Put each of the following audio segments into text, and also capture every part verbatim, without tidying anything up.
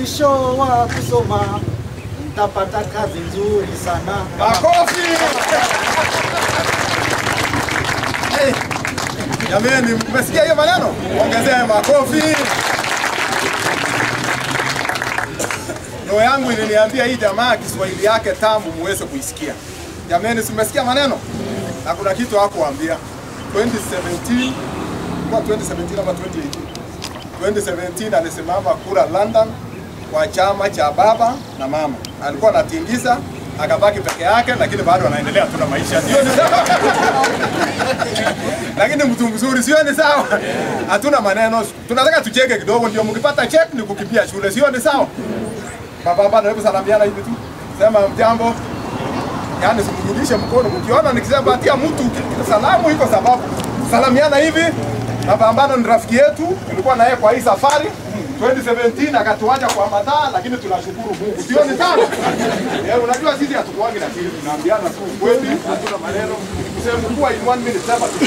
mwisho wa kusoma mtapata kazi nzuri sana. Makofi! Hey, jamani, mmesikia hiyo maneno? Ongezea makofi. Roho yangu iliniambia hii jamaa Kiswahili yake tamu muweze kuisikia. Jamani, mmesikia maneno? Na kuna kitu hakuambia. twenty seventeen kwa twenty seventeen ama twenty eighteen. twenty seventeen alisimama kura London kwa chama cha baba na mama. Alikuwa anatingiza akabaki peke yake, lakini bado anaendelea tu na maisha. Sio ni sawa? Lakini mtu mzuri, sio ni sawa? Hatuna maneno. Tunataka tucheke kidogo ndio mkipata check ni kukimbia shule. Sio ni sawa? Baba baba hebu salamiana hivi tu. Sema mjambo. Yaani simrudishe mkono. Ukiona nikisema atia mtu salamu iko sababu. Salamiana hivi. Baba Ambano ni rafiki yetu. Tulikuwa na yeye kwa hii safari. twenty seventeen akatuacha kwa mataa, lakini tunashukuru Mungu. Sio ni sawa? Eh, unajua sisi hatukuangi na siri, tunaambiana tu kweli, hatuna maneno. Kusema kuwa in one minute sema tu.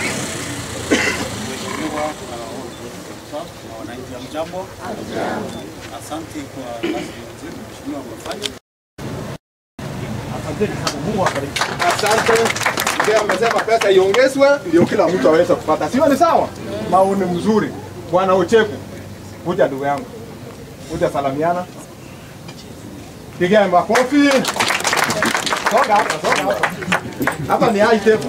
Wananchi wa mjambo. Asante kwa kazi nzuri mheshimiwa umefanya. Asante kwa Mungu abariki. Asante. Ndio amesema pesa iongezwe ndio kila mtu aweze kupata. Sio ni sawa? Maoni mzuri. Bwana Ocheku. Kuja ndugu yangu. Kuja salamiana. Pigia makofi. Soga hapa, soga hapa. Hapa ni high table.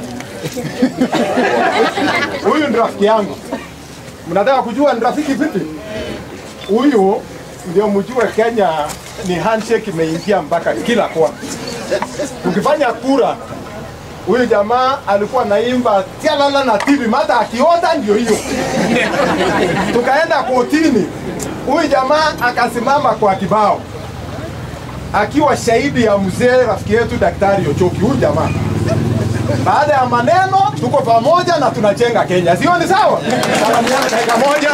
Huyu ni rafiki yangu. Mnataka kujua ni rafiki vipi? Huyu ndio mjue Kenya ni handshake imeingia mpaka kila kona. Ukifanya kura, huyu jamaa alikuwa naimba tialala na T V mata akiota ndio hiyo. Tukaenda kotini. Huyu jamaa akasimama kwa kibao. Akiwa shahidi ya mzee rafiki yetu Daktari Ochoki huyu jamaa. Baada ya maneno tuko pamoja na tunajenga Kenya. Sio ni sawa? Salamiana dakika moja.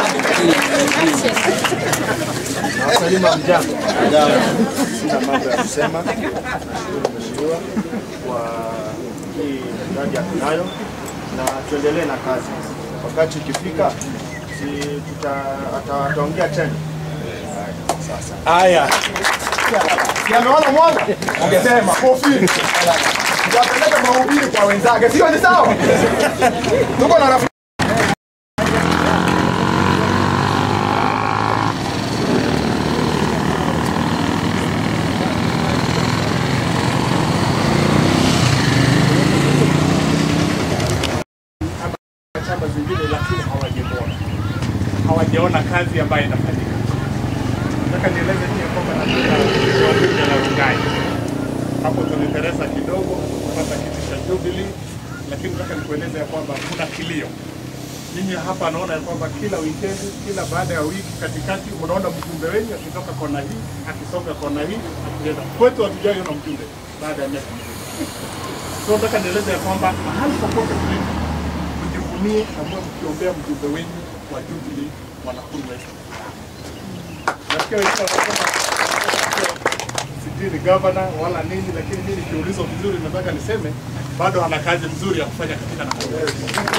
Salima mjambo. Sina mambo ya kusema. Mheshimiwa kwa hii miradi tunayo na tuendelee na kazi. Wakati ukifika si tuta ataongea tena. Sasa. Haya. Yameona mwanga? Ongezea makofi. Tuwapeleke mahubiri kwa wenzake. Sio ni sawa? Tuko na rafiki chama zingine lakini hawajaona. Hawajaona kazi ambayo inafanyika. Nataka nieleze pia kwamba nataka kuongea na Rungai. Hapo tuliteresa kidogo kupata kiti cha Jubilee, lakini nataka nikueleze ya kwamba kuna kilio. Ninyi hapa naona ya kwamba kila weekend, kila baada ya wiki katikati unaona mjumbe wenu akitoka kona hii, akisonga kona hii, akienda. Kwetu hatujaiona mjumbe baada ya miaka mingi. So nataka nieleze ya kwamba mahali popote tulipo mjivunie ambao mkiombea mjumbe wenu wa Jubilee wa Nakuru West. Nasikia wengine wanasema sijui ni governor wala nini, lakini mimi nikiulizwa vizuri nataka niseme bado ana kazi nzuri ya kufanya katika Nakuru West.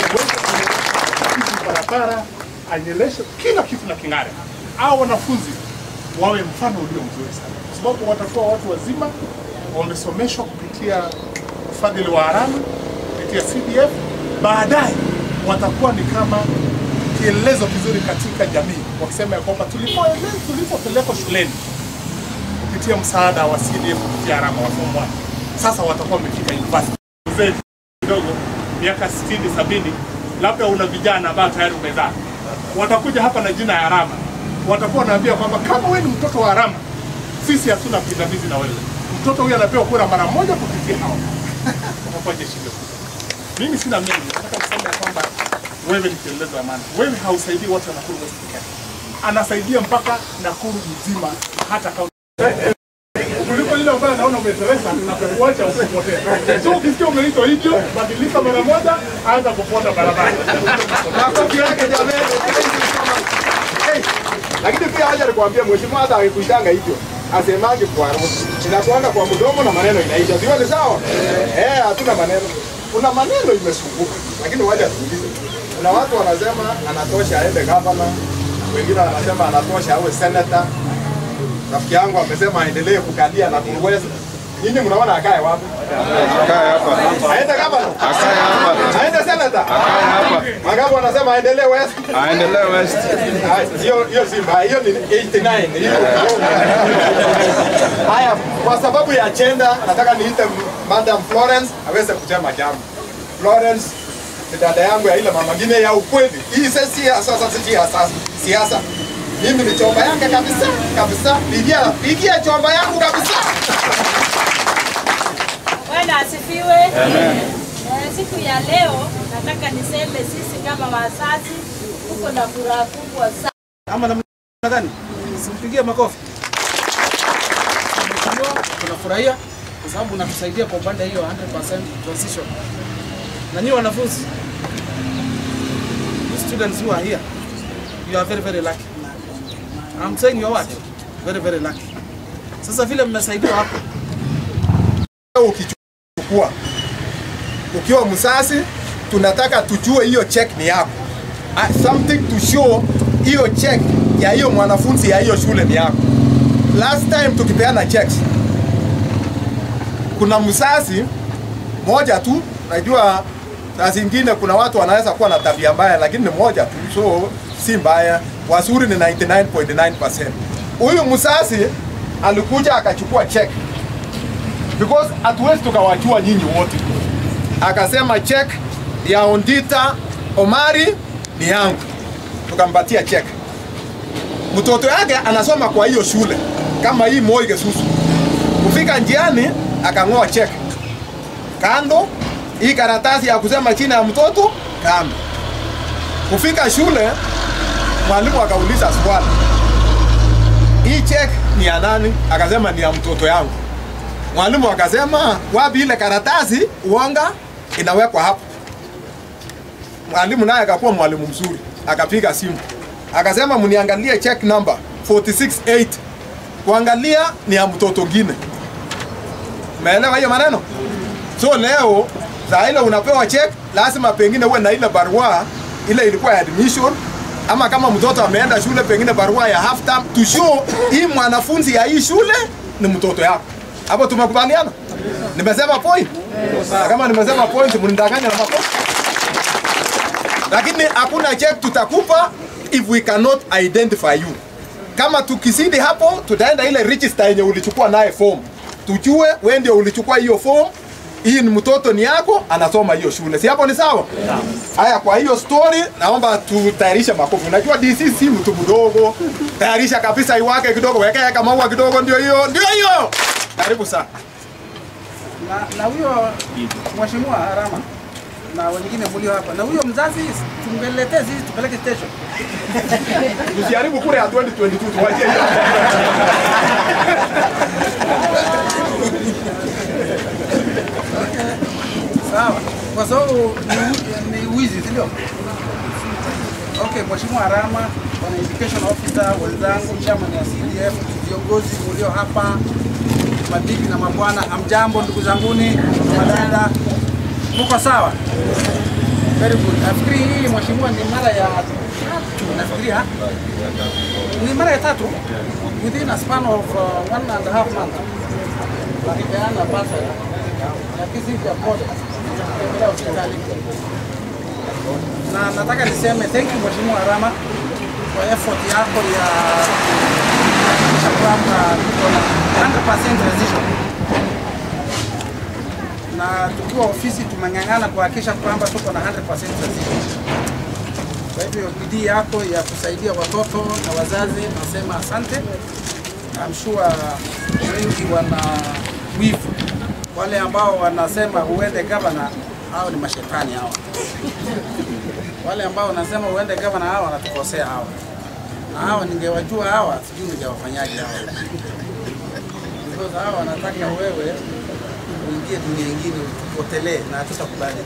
Barabara anyeleshe kila kitu na king'are. Hao wanafunzi wawe mfano ulio mzuri sana, kwa sababu watakuwa watu wazima wamesomeshwa kupitia ufadhili wa harama, kupitia C D F. Baadaye watakuwa ni kama kielezo kizuri katika jamii, wakisema ya kwamba tulipopelekwa shuleni kupitia msaada wa C D F kupitia harama wa form one, sasa watakuwa wamefika university. Mzee kidogo miaka sitini sabini, labda una vijana ambao tayari umezaa, watakuja hapa na jina ya harama, watakuwa wanaambia kwamba kama wewe ni mtoto wa harama, sisi hatuna pingamizi na wewe. Mtoto huyu anapewa kura mara moja kupitia hao. Watakuwa jeshi letu. Mimi sina mengi, nataka kusema kwamba wewe ni kielelezo amani. Wewe hausaidii watu wa Nakuru West pekee. Anasaidia mpaka Nakuru mzima, hata kama kuliko ile ambayo naona umeteresa na kuacha usipotea. So ukisikia umeitwa hivyo, badilika mara moja, anza kufuata barabara. makofi yake jamani. Lakini pia haja nikwambia mheshimiwa hata akikuitanga hivyo asemaje kwa roho. Inakuanga kwa mdomo na maneno inaisha. Sio ni sawa? Eh, hatuna maneno. Kuna maneno imesunguka. Lakini wacha tuulize. Kuna watu wanasema anatosha aende governor, wengine wanasema anatosha awe senator. rafiki yangu amesema aendelee kukalia na kuweza. Nyinyi mnaona akae wapi? Akae hapa. Aende kama? Akae hapa. Aende senator? Akae hapa. Magabu anasema aendelee west. Aendelee west. Hiyo hiyo si mbaya, hiyo ni eighty nine. Hiyo. Haya, kwa sababu ya agenda nataka niite Madam Florence aweze kusema jambo. Florence ni dada yangu ya ile mama ngine ya ukweli. Hii sasa sasa siasa siasa. Mimi ni chomba yake kabisa kabisa. Pigia pigia chomba yangu kabisa. Bwana asifiwe. Amen. Siku ya leo nataka niseme sisi kama wazazi tuko na furaha kubwa sana. Ama namna gani? Simpigie makofi. Tunafurahia kwa sababu unatusaidia kwa upande hiyo one hundred percent transition. Na nyinyi wanafunzi, the students who are here, you are very very lucky. I'm saying you are what? Very very lucky. Sasa vile mmesaidiwa hapo. Ukichukua ukiwa msasi, tunataka tujue hiyo check ni yako. Something to show hiyo check ya hiyo mwanafunzi ya hiyo shule ni yako. Last time tukipeana checks, kuna msasi moja tu, najua saa zingine kuna watu wanaweza kuwa na tabia mbaya, lakini ni moja tu, so si mbaya. Wazuri ni ninety-nine point nine percent. Huyu msasi alikuja akachukua check because hatuwezi tukawachua nyinyi wote. Akasema check ya Ondita Omari ni yangu, tukampatia check. Mtoto yake anasoma kwa hiyo shule kama hii Moi Gesusu. Kufika njiani akang'oa check kando, hii karatasi ya kusema china ya mtoto kando. Kufika shule mwalimu akauliza swali, hii check ni ya nani? Akasema ni ya mtoto yangu. Mwalimu akasema wapi ile karatasi uonga inawekwa hapo. Mwalimu naye akakuwa mwalimu mzuri, akapiga simu akasema mniangalie check number forty-six eight, kuangalia ni ya mtoto ngine. Umeelewa hiyo maneno? So leo za ile unapewa check, lazima pengine uwe na ile barua ile ilikuwa ya admission, ama kama mtoto ameenda shule pengine barua ya half term to show hii mwanafunzi ya hii shule ni mtoto yako. Hapo tumekubaliana? Nimesema point? Na kama nimesema point mnidanganya na makosa. Lakini hakuna check tutakupa if we cannot identify you. Kama tukizidi hapo tutaenda ile register yenye ulichukua naye form. Tujue wewe ndio ulichukua hiyo form. Hii ni mtoto ni yako anasoma hiyo shule. Si hapo ni sawa? Haya, kwa hiyo story naomba tutayarisha makofi. Unajua D C si mtu mdogo. Tayarisha kabisa iwake kidogo, weka kama maua kidogo, ndio hiyo. Ndio hiyo. Karibu sana. Na na huyo mheshimiwa Harama na wengine mlio hapa. Na huyo mzazi tungeletee sisi tupeleke station. Usijaribu kule ya twenty twenty-two tuwache hiyo. Sawa. Kwa sababu ni wizi, ndio? Okay, mheshimiwa Harama, bwana education officer, wenzangu, chairman ya C D F, viongozi mlio hapa, mabibi na mabwana, hamjambo ndugu zanguni, madada. Mko sawa? Very good. Nafikiri hii mheshimiwa ni mara ya tatu, nafikiria. Ni mara ya tatu within a span of uh, one and a half months. Wakipeana pasa ya kisi ya moja. Na nataka niseme thank you mheshimiwa Harama kwa effort yako ya kwamba kuna one hundred percent transition. Na tukiwa ofisi tumeng'ang'ana kuhakikisha kwamba tuko na one hundred percent transition. Kwa hivyo bidii yako ya kusaidia watoto na wazazi nasema asante. I'm sure wengi wana wivu. Wale ambao wanasema uende gavana, hao ni mashetani hao. Wale ambao wanasema uende gavana, hao wanatukosea hao. Na hao ningewajua hawa, sijui ningewafanyaje hao. Because hao wanataka wewe uingie dunia nyingine upotelee na hatutakubali.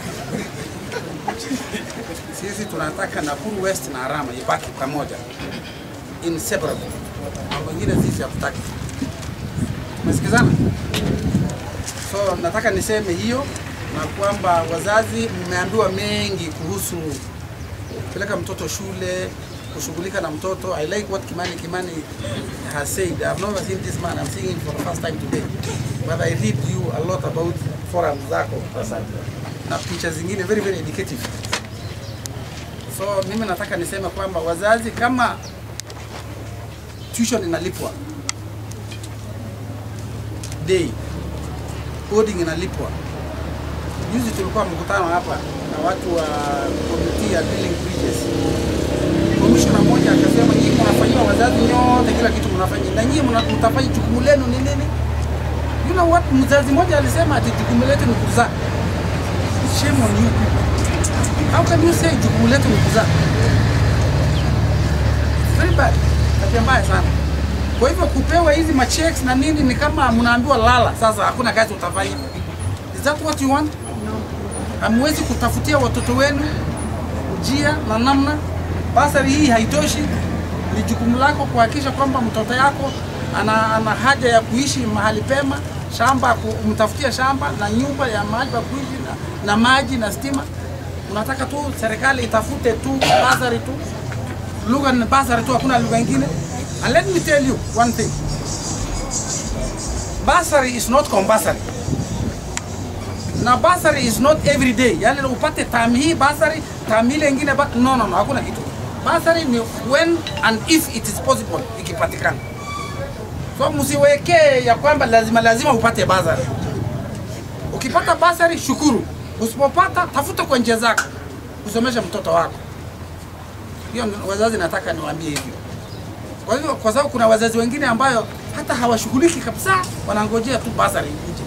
Sisi tunataka Nakuru West na Harama ibaki pamoja. Inseparable. Na wengine sisi hatutaki. Tumesikizana? So nataka niseme hiyo na kwamba wazazi mmeambiwa mengi kuhusu kupeleka mtoto shule, kushughulika na mtoto. I like what Kimani Kimani has said. I've never seen this man. I'm seeing him for the first time today. But I read you a lot about forum zako na picha zingine very very educative. So mimi nataka niseme kwamba wazazi, kama tuition inalipwa day, coding inalipwa. Juzi tulikuwa mkutano hapa na watu wa committee ya building bridges. Commissioner mmoja akasema nyinyi mnafanyia wazazi nyote kila kitu mnafanya, na nyinyi mtafanya jukumu lenu ni nini? You know what? Mzazi mmoja alisema ati jukumu letu ni kuzaa. Shame on you people. How can you say jukumu letu ni kuzaa? Very bad. Tabia mbaya sana. Kwa hivyo kupewa hizi ma checks na nini ni kama mnaambiwa lala, sasa hakuna kazi utafanya. Is that what you want? Hamwezi kutafutia watoto wenu njia na namna. Basari hii haitoshi. Ni jukumu lako kuhakikisha kwamba mtoto yako ana, ana haja ya kuishi mahali pema, shamba kumtafutia shamba na nyumba ya mahali pa kuishi na, na maji na stima. Unataka tu serikali itafute tu basari tu. Lugha ni basari tu, hakuna lugha nyingine. And let me tell you one thing. Basari is not compulsory. Na basari is not every day. Yaani upate term hii basari, term ile nyingine but no no no, hakuna kitu. Basari ni when and if it is possible ikipatikana. So msiweke ya kwamba lazima lazima upate basari. Ukipata basari shukuru. Usipopata tafuta kwa njia zako kusomesha mtoto wako. Hiyo wazazi nataka niwaambie hivyo. Kwa hivyo kwa sababu kuna wazazi wengine ambayo hata hawashughuliki kabisa, wanangojea tu basari ikuje.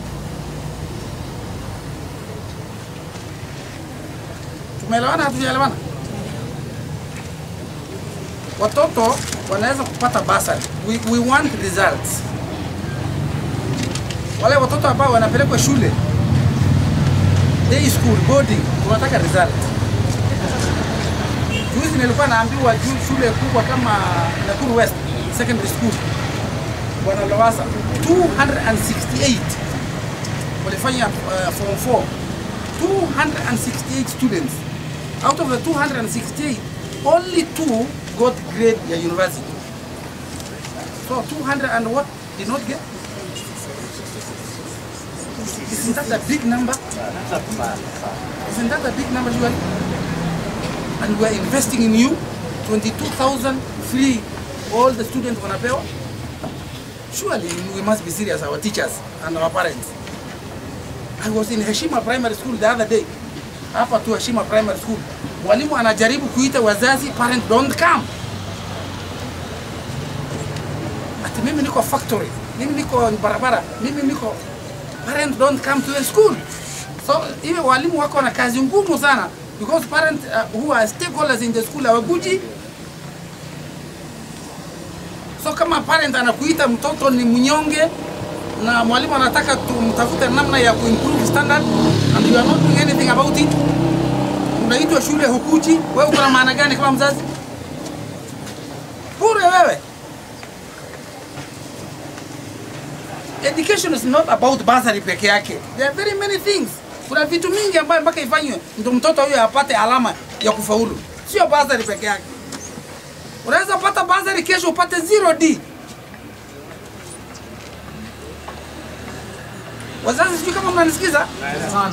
Tumeelewana hatujaelewana? Watoto wanaweza kupata basari. We, we want results. Wale watoto ambao wanapelekwa shule, day school, boarding, tunataka result. Juzi nilikuwa naambiwa juu shule kubwa kama Nakuru West Secondary School, Bwana Lowassa, two hundred sixty-eight walifanya uh, form four. two hundred sixty-eight students. Out of the two hundred sixty-eight, only two got grade ya university. So two hundred and what did not get? Isn't that a big number? Isn't that a big number, Julie? And we're investing in you, twenty-two thousand free, all the students wanapewa. Surely we must be serious, our teachers and our parents. I was in Heshima Primary School the other day. Hapa tu Heshima Primary School. Mwalimu anajaribu kuita wazazi, parents don't come. Ati mimi niko factory, mimi niko barabara, mimi niko, parents don't come to the school. So hivi walimu wako na kazi ngumu sana, because parents uh, who are stakeholders in the school hawakuji. So kama parent anakuita mtoto ni mnyonge na mwalimu anataka tumtafute namna ya kuimprove standard and you are not doing anything about it, unaitwa shule hukuji, wewe uko na maana gani kama mzazi? Bure wewe. Education is not about bursary peke yake. There are very many things. Kuna vitu mingi ambayo mpaka ifanywe ndio mtoto huyo apate alama ya kufaulu. Sio bursary peke yake. Unaweza pata bursary kesho upate zero D. Wazazi sijui kama mnanisikiza? Sana.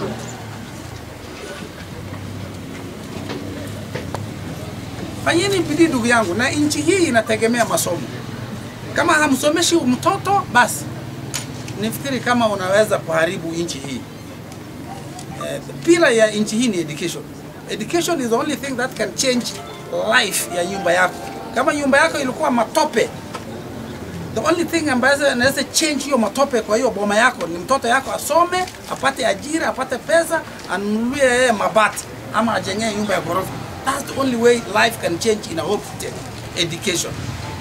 Fanyeni bidii ndugu yangu, na nchi hii inategemea masomo. Kama hamsomeshi mtoto basi nifikiri kama unaweza kuharibu nchi hii. Uh, pila ya nchi hii ni education. Education is the only thing that can change life ya nyumba yako. Kama nyumba yako ilikuwa matope, the only thing ambayo inaweza change hiyo matope kwa hiyo boma yako ni mtoto yako asome, apate ajira, apate pesa, anunulie yeye mabati ama ajengee nyumba ya ghorofa. That's the only way life can change in a whole state. Education.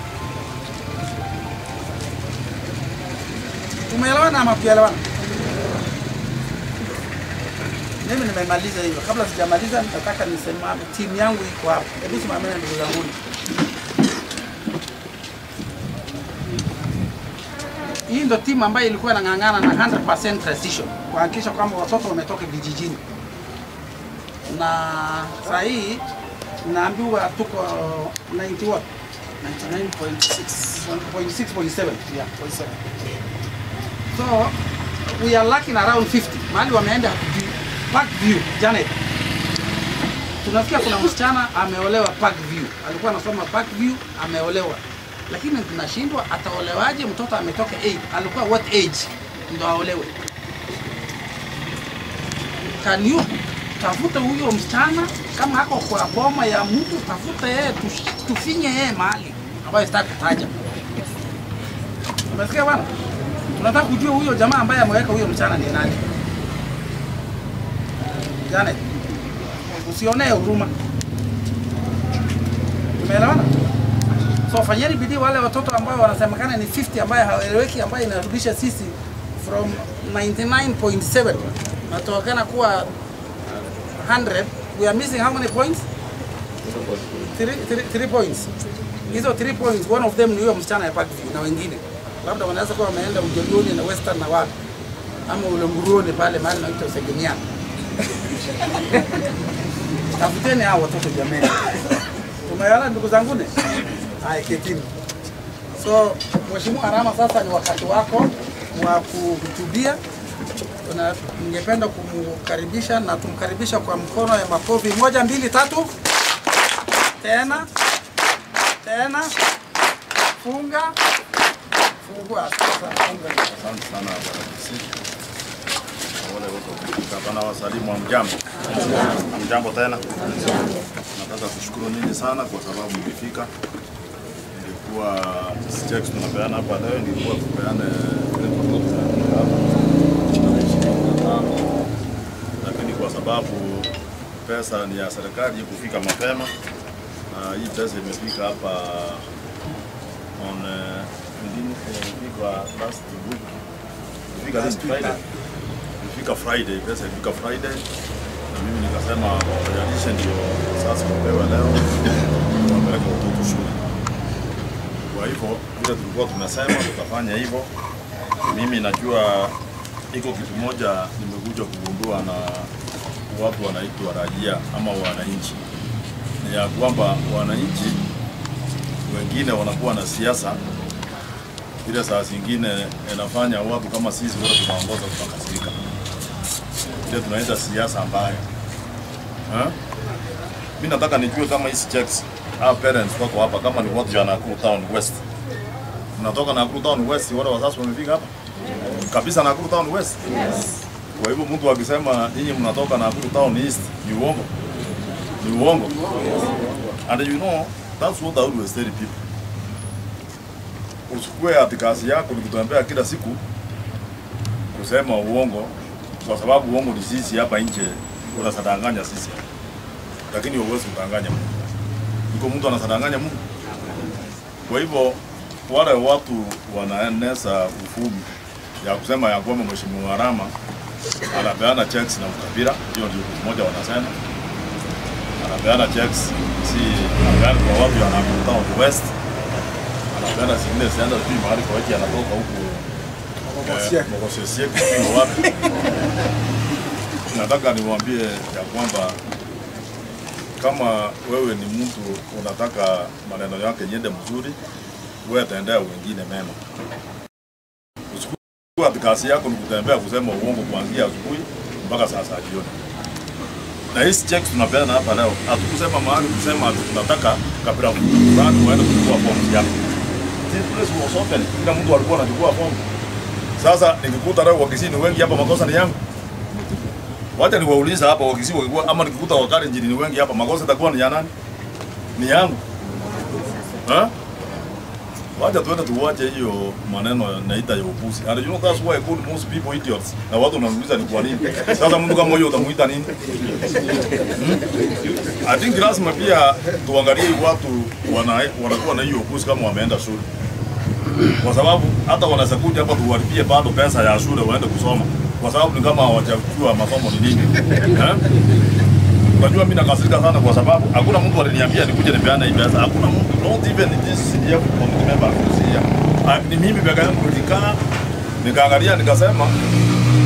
Tumeelewana ama tuelewana? Mimi nimemaliza hivyo. Kabla sijamaliza nataka niseme timu yangu iko hapa. Hebu simameni ndugu zangu. Hii ndio timu ambayo ilikuwa inang'ang'ana na one hundred percent transition kuhakikisha kwamba watoto wametoka vijijini. Na saa hii naambiwa tuko ninety what? ninety-nine point six point seven. Yeah, point seven. So we are lacking around fifty. Mahali wameenda Park View, Janet. Tunasikia kuna msichana ameolewa Park View. Alikuwa anasoma Park View, ameolewa. Lakini tunashindwa ataolewaje mtoto ametoka eight? Alikuwa what age ndo aolewe? Can you tafuta huyo msichana kama hako kwa boma ya mtu, tafuta yeye, tufinye yeye mahali ambayo sitaki kutaja. Unasikia bwana? Tunataka kujua huyo jamaa ambaye ameweka huyo msichana ni nani. Janet, usionee huruma. Umeelewana? So fanyeni bidii wale watoto ambao wanasemekana ni fifty ambaye hawaeleweki, ambaye inarudisha sisi from ninety-nine point seven natokana kuwa one hundred. We are missing how many points? Three, three, three points. Hizo three points, one of them ni huyo msichana ya Park View na wengine. Labda wanaweza kuwa wameenda Ujogoni na Western na wapi. Ama ule Nguruoni pale mahali naitwa Segemiana. Tafuteni hao watoto jamani. Tumeona ndugu zangu ne? Hai ketini. So Mheshimiwa Arama, sasa ni wakati wako wa kuhutubia. Na ningependa kumkaribisha na tumkaribisha kwa mkono ya makofi. Moja, mbili, tatu. Tena. Tena. Funga. Fungua sasa. Asante sana wale wote kana wasalimu wa mjambo. Mjambo tena. Nataka kushukuru nyinyi sana kwa sababu mlifika. Nilikuwa checks tunapeana hapa leo, nilikuwa tupeane lakini kwa sababu pesa ni ya serikali kufika mapema na hii pesa imefika hapa on ndini imefika last week, imefika last Friday, imefika Friday, pesa imefika Friday na mimi nikasema wajalishe ndio sasa tupewe leo wapeleke watoto shule. Kwa hivyo vile tulikuwa tumesema tutafanya hivyo. Mimi najua iko kitu moja nimekuja kugundua na watu wanaitwa raia ama wananchi, ni ya kwamba wananchi wengine wanakuwa na siasa ile saa zingine inafanya watu kama sisi wote tunaongoza tunakasirika, ile tunaita siasa mbaya. Mimi nataka nijue kama hizi checks our parents wako hapa, kama ni watu wa Nakuru Town West, tunatoka Nakuru Town West, wale wazazi wamefika hapa kabisa Nakuru Town West. Yes. Kwa hivyo mtu akisema nyinyi mnatoka Nakuru Town East ni uongo. Ni uongo. And you know that's what I always tell people. Usikue ati kazi yako ni kutembea kila siku kusema uongo, kwa sababu uongo ni sisi hapa nje unasadanganya sisi. Lakini huwezi kudanganya Mungu. Iko mtu anasadanganya Mungu. Kwa hivyo wale watu wanaeneza ufumi ya kusema ya kwamba Mheshimiwa Arama anapeana checks na ukabila, hiyo ndio kitu moja wanasema. Anapeana checks si anapeana kwa watu wa Nakuru Town West, anapeana zingine zienda tu mahali kwa wiki anatoka huko Mogosia kwa wapi. Nataka niwaambie ya kwamba kama wewe ni mtu unataka maneno yake yende mzuri, wewe ataendea wengine mema. Kwa kazi yako ni kutembea kusema uongo kuanzia asubuhi mpaka saa saba jioni. Na hizi checks tunapeana hapa leo, hatukusema mahali kusema tunataka kabla fulani waende kuchukua fomu yako. This place was open, kila mtu alikuwa anachukua fomu. Sasa nikikuta leo wakisini wengi hapa, makosa ni yangu. Wacha niwauliza hapa wakisini wakikuwa ama nikikuta wakati njini ni wengi hapa, makosa itakuwa ni ya nani? Ni yangu. Ha? Wacha tuende tuwache hiyo maneno naita ya upuzi. And you know that's why I call most people idiots. Na watu wanauliza ni kwa nini? Sasa mtu kama huyo utamuita nini? Hmm? I think lazima pia tuangalie watu wana wanakuwa na hiyo upuzi kama wameenda shule. Kwa sababu hata wanaweza kuja hapa tuwalipie bado pesa ya shule waende kusoma. Kwa sababu ni kama hawajajua masomo ni nini. Eh? Unajua mimi nakasirika sana kwa sababu hakuna mtu aliniambia nikuje nipeane hii pesa. Hakuna mtu, not even this C D F committee member kusia. Ni mimi peke yangu nilikaa nikaangalia nikasema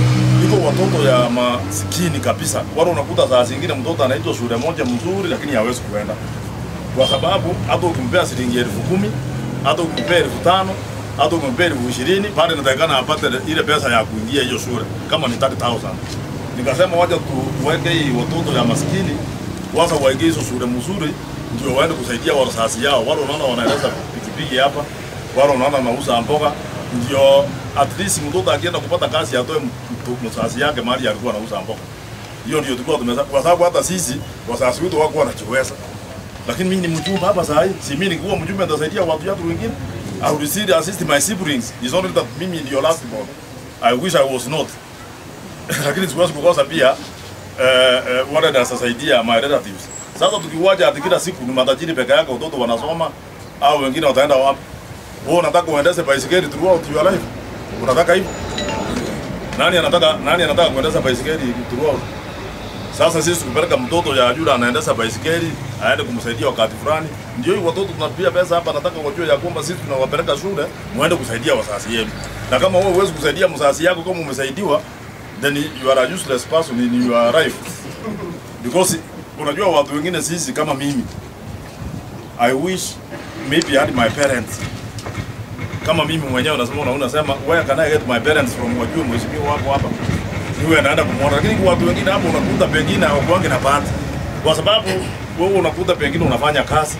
iko watoto ya masikini kabisa. Wale unakuta saa zingine mtoto anaitwa shule moja mzuri lakini hawezi kuenda. Kwa sababu hata ukimpea shilingi elfu kumi, hata ukimpea elfu tano, hata ukimpea elfu ishirini, pale inatakikana apate ile pesa ya kuingia hiyo shule kama ni thirty thousand. Nikasema wacha tuweke hii watoto ya masikini kwanza waingie hizo shule mzuri ndio waende kusaidia wazazi yao. Wale unaona wanaeleza pikipiki hapa, wale unaona wanauza mboga, ndio at least mtoto akienda kupata kazi atoe mzazi yake mahali alikuwa anauza mboga. Hiyo ndio tulikuwa tumeza, kwa sababu hata sisi wazazi wetu wako wanajiweza. Lakini mimi ni mjumbe hapa saa hii, si mimi nikiwa mjumbe nitasaidia watu watu wengine. I will see assist my siblings. It's only that mimi ndio last born. I wish I was not. Lakini siwezi kukosa pia eh uh, uh, wale wanasaidia my relatives. Sasa tukiwaja ati kila siku ni matajiri peke yake watoto wanasoma au wengine wataenda wapi? Wewe unataka uendeshe baisikeli throughout your life? Unataka hivyo? Nani anataka nani anataka kuendesha baisikeli throughout? Sasa sisi tukipeleka mtoto ya yule anaendesha baisikeli aende kumsaidia wakati fulani, ndio hiyo watoto tunapia pesa hapa. Nataka wajue ya kwamba sisi tunawapeleka shule muende kusaidia wazazi yenu, na kama wewe huwezi kusaidia mzazi yako kama umesaidiwa, then you are a useless person in your life. Because unajua watu wengine sisi kama mimi, I wish maybe I had my parents. Kama mimi mwenyewe unasema una unasema where can I get my parents from? Wajue mheshimiwa wako hapa niwe naenda kumwona, lakini kwa watu wengine hapo unakuta pengine hawakuange na bahati, kwa sababu wewe unakuta pengine unafanya kazi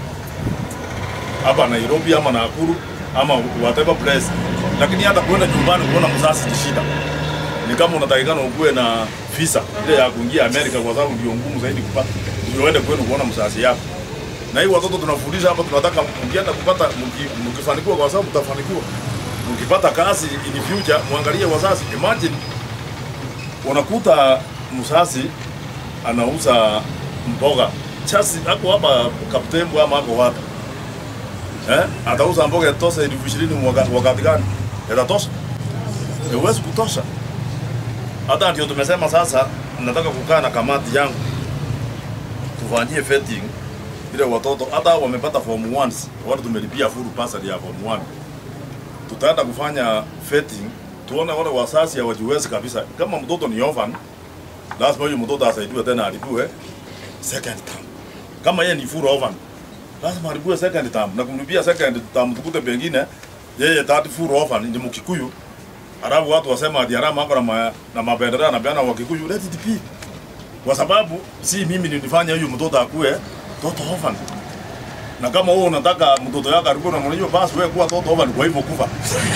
hapa Nairobi ama Nakuru ama whatever place, lakini hata kwenda nyumbani kuona mzazi ni shida. Ni kama unatakikana ukuwe na visa ile ya kuingia Amerika, kwa sababu ndio ngumu zaidi kupata, ndio uende kwenu kuona mzazi yako. Na hii watoto tunafundisha hapa, tunataka mkienda kupata, mkifanikiwa, kwa sababu mtafanikiwa mkipata kazi in future, muangalie wazazi. Imagine unakuta mzazi anauza mboga chasi hapo hapa Kaptembo ama hapo wapi, eh, atauza mboga tosha elfu ishirini wakati gani? Yatatosha? Haiwezi kutosha. Hata ndio tumesema sasa nataka kukaa na kamati yangu tufanyie vetting ile watoto hata wamepata form one, wale tumelipia full bursary ya form one, tutaenda kufanya vetting tuone wale wazazi hawajiwezi kabisa. Kama mtoto ni orphan, lazima huyo mtoto asaidiwe tena alipiwe second term. Kama yeye ni full orphan, lazima alipiwe second term, na kumlipia second term tukute pengine yeye tatu full orphan ni Mkikuyu. Arabu watu wasema ati harama hapa na na mabendera na biana wa Kikuyu, let it be. Kwa sababu si mimi nilifanya huyo mtoto akue mtoto orphan. Na kama wewe unataka mtoto yako alikuwa na mwanajua, basi wewe kuwa mtoto orphan, kwa hivyo kufa.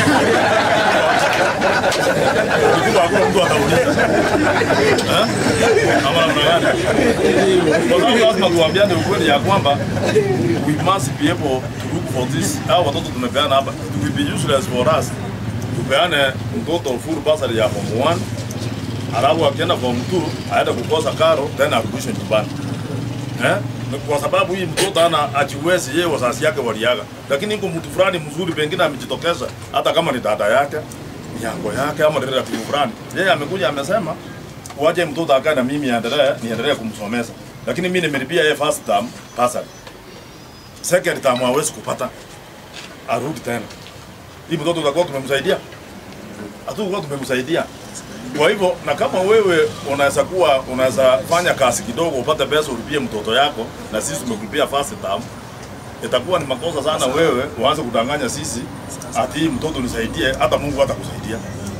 Ndio hapo mtu atauliza. Eh? Ama namna gani? Kwa sababu lazima tuambiane ukweli ya kwamba we must be able to look for this. Hao watoto tumepeana hapa, it will be useless for us. Tupeane mtoto full bursary ya form one, alafu akienda form two aenda kukosa karo tena arudishwe nyumbani. Eh? Kwa sababu hii mtoto ana ajiwezi, yeye wazazi yake waliaga, lakini iko mtu fulani mzuri pengine amejitokeza, hata kama ni dada yake, ni yango yake ama relative fulani, yeye amekuja amesema waje mtoto akae na mimi aendelee niendelee kumsomesha, lakini mimi nimelipia yeye first term bursary, second term hawezi kupata, arudi tena. Hii mtoto tutakuwa tumemsaidia? Hatukuwa tumemsaidia. Kwa hivyo, na kama wewe unaweza kuwa unaweza fanya kazi kidogo upate pesa ulipie mtoto yako, na sisi tumekulipia first term, itakuwa ni makosa sana wewe uanze kudanganya sisi ati mtoto nisaidie, hata Mungu hatakusaidia.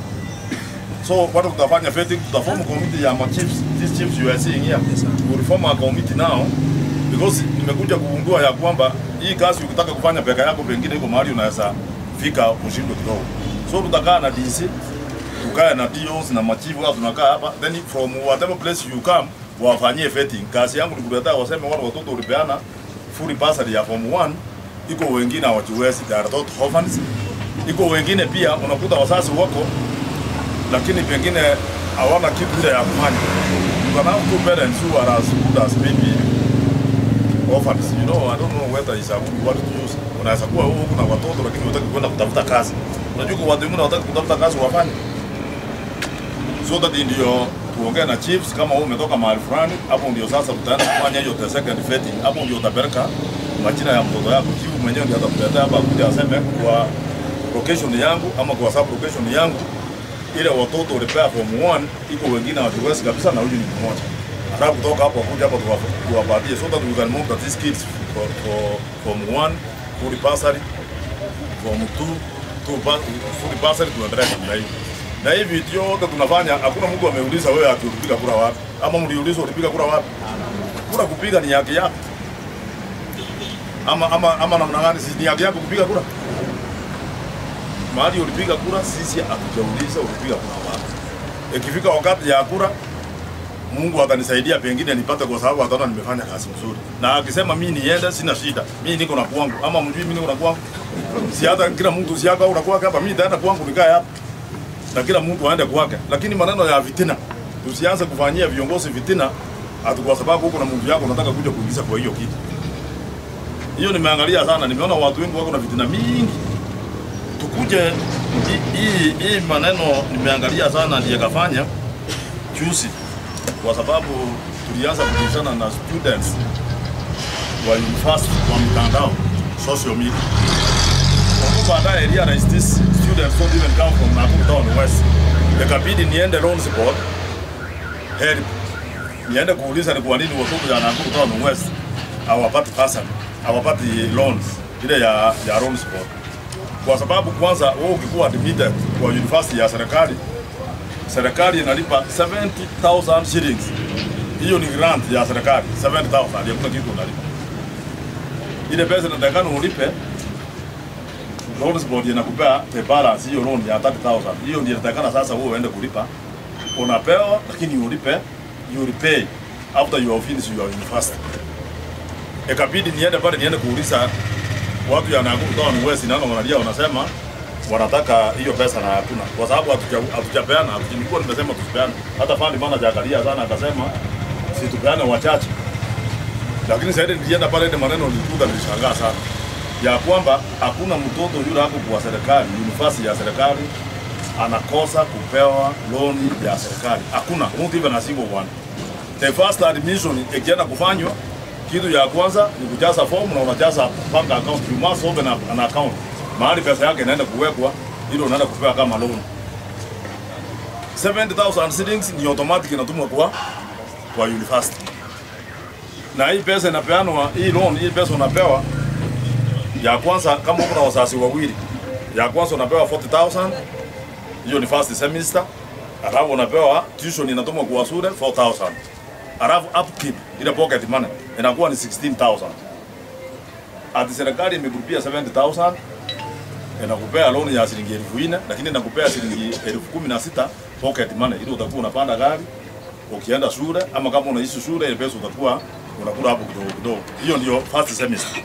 So what tutafanya vetting, tutaform committee ya chiefs. These chiefs you are seeing here, we will form a committee now, because nimekuja kugundua ya kwamba hii kazi ukitaka kufanya peke yako pengine iko mahali unaweza fika ushindwe kidogo. So tutakaa na D C, tukae na D Os na machifu, au tunakaa hapa, then from whatever place you come wafanyie vetting. Kazi yangu ni kuleta waseme wale watoto ulipeana full bursary ya form one, iko wengine hawajiwezi, they are not orphans. Iko wengine pia unakuta wazazi wako lakini pengine hawana kitu ile ya kufanya. You can have two parents who are as good as maybe orphans. You know, I don't know whether it's a good word to use. Unaweza kuwa wewe kuna watoto lakini unataka kwenda kutafuta kazi. Unajua kwa watu wengine wanataka kutafuta kazi wafanye. So that ndio tuongee na chiefs, kama wewe umetoka mahali fulani, hapo ndio sasa tutaanza kufanya hiyo second vetting. Hapo ndio utapeleka majina ya mtoto yako. Chief mwenyewe ndio atakuletea hapa kuja aseme kwa location yangu ama kwa sub location yangu ile watoto ulipea form one iko wengine hawatuwezi kabisa, na huyu ni mmoja. Alafu kutoka hapo kuja hapo tuwapatie so that we can move that these kids for for form one full bursary, form two to full bursary tuendelee namna hiyo. Na hivi vitu yote tunafanya, hakuna mtu ameuliza wewe ati ulipiga kura wapi, ama mliulizwa ulipiga kura wapi. Kura kupiga ni haki yako, ama ama ama namna gani? Si ni haki yako kupiga kura. Mahali ulipiga kura, sisi hatujauliza ulipiga kura wapi. Ikifika wakati ya kura, Mungu atanisaidia pengine nipate, kwa sababu ataona nimefanya kazi nzuri. Na akisema mimi niende, sina shida. Mimi niko na kwangu, ama mjui mimi niko na kwangu. Si hata kila mtu si hapa unakuwa hapa, mimi nitaenda kwangu nikae hapa. Na kila mtu aende kwake. Lakini maneno ya vitina, tusianze kufanyia viongozi vitina atu kwa sababu huko na mtu yako unataka kuja kuingiza kwa hiyo kitu. Hiyo nimeangalia sana, nimeona watu wengi wako na vitina mingi. Tukuje hii hii maneno nimeangalia sana ndiye kafanya juzi, kwa sababu tulianza kukutana na students wa university wa mtandao social media. Kwa baadaye realize this students don't even come from Nakuru Town West. Ikabidi niende loans board help, niende kuuliza ni kwa nini watoto ya Nakuru Town West hawapati pesa, hawapati loans ile ya ya loans board. Kwa sababu kwanza wewe ukikuwa admitted kwa university ya serikali, serikali inalipa seventy thousand shillings. Hiyo ni grant ya serikali, seventy thousand ndio kuna kitu unalipa. Ile pesa inatakana ulipe, loans board inakupea the balance hiyo loan ya thirty thousand. Hiyo ndio inatakana sasa wewe uende kulipa. Unapewa lakini ulipe, you repay after you have finished your university. Ikabidi niende pale niende kuuliza watu ya Nakuru Town West nao wanalia, wanasema wanataka hiyo pesa na hakuna, kwa sababu hatujapeana. Nilikuwa nimesema tusipeane, hata fund manager akalia sana akasema si tupeane wachache. Lakini sasa nilienda pale ile maneno nilikuta nilishangaa sana ya kwamba hakuna mtoto yule hapo kwa serikali, university ya serikali anakosa kupewa loan ya serikali. Hakuna mtu even a single one. The first admission ikienda kufanywa, kitu ya kwanza ni kujaza form na unajaza bank account. You must open an account. Mahali pesa yake inaenda kuwekwa, hilo unaenda kupewa kama loan. seventy thousand shillings ni automatic inatumwa kwa kwa university. Na hii pesa inapeanwa, hii loan, hii pesa unapewa ya kwanza kama uko na wazazi wawili. Ya kwanza unapewa forty thousand. Hiyo ni first semester. Alafu unapewa tuition inatumwa kwa shule four thousand. Alafu upkeep ile pocket money inakuwa ni sixteen thousand. Ati serikali imegrupia seventy thousand, inakupea loan ya shilingi elfu nne, lakini inakupea shilingi elfu kumi na sita pocket money. Ile utakuwa unapanda gari ukienda shule, ama kama unaishi shule ile pesa utakuwa unakula hapo kidogo kidogo. Hiyo ndio first semester.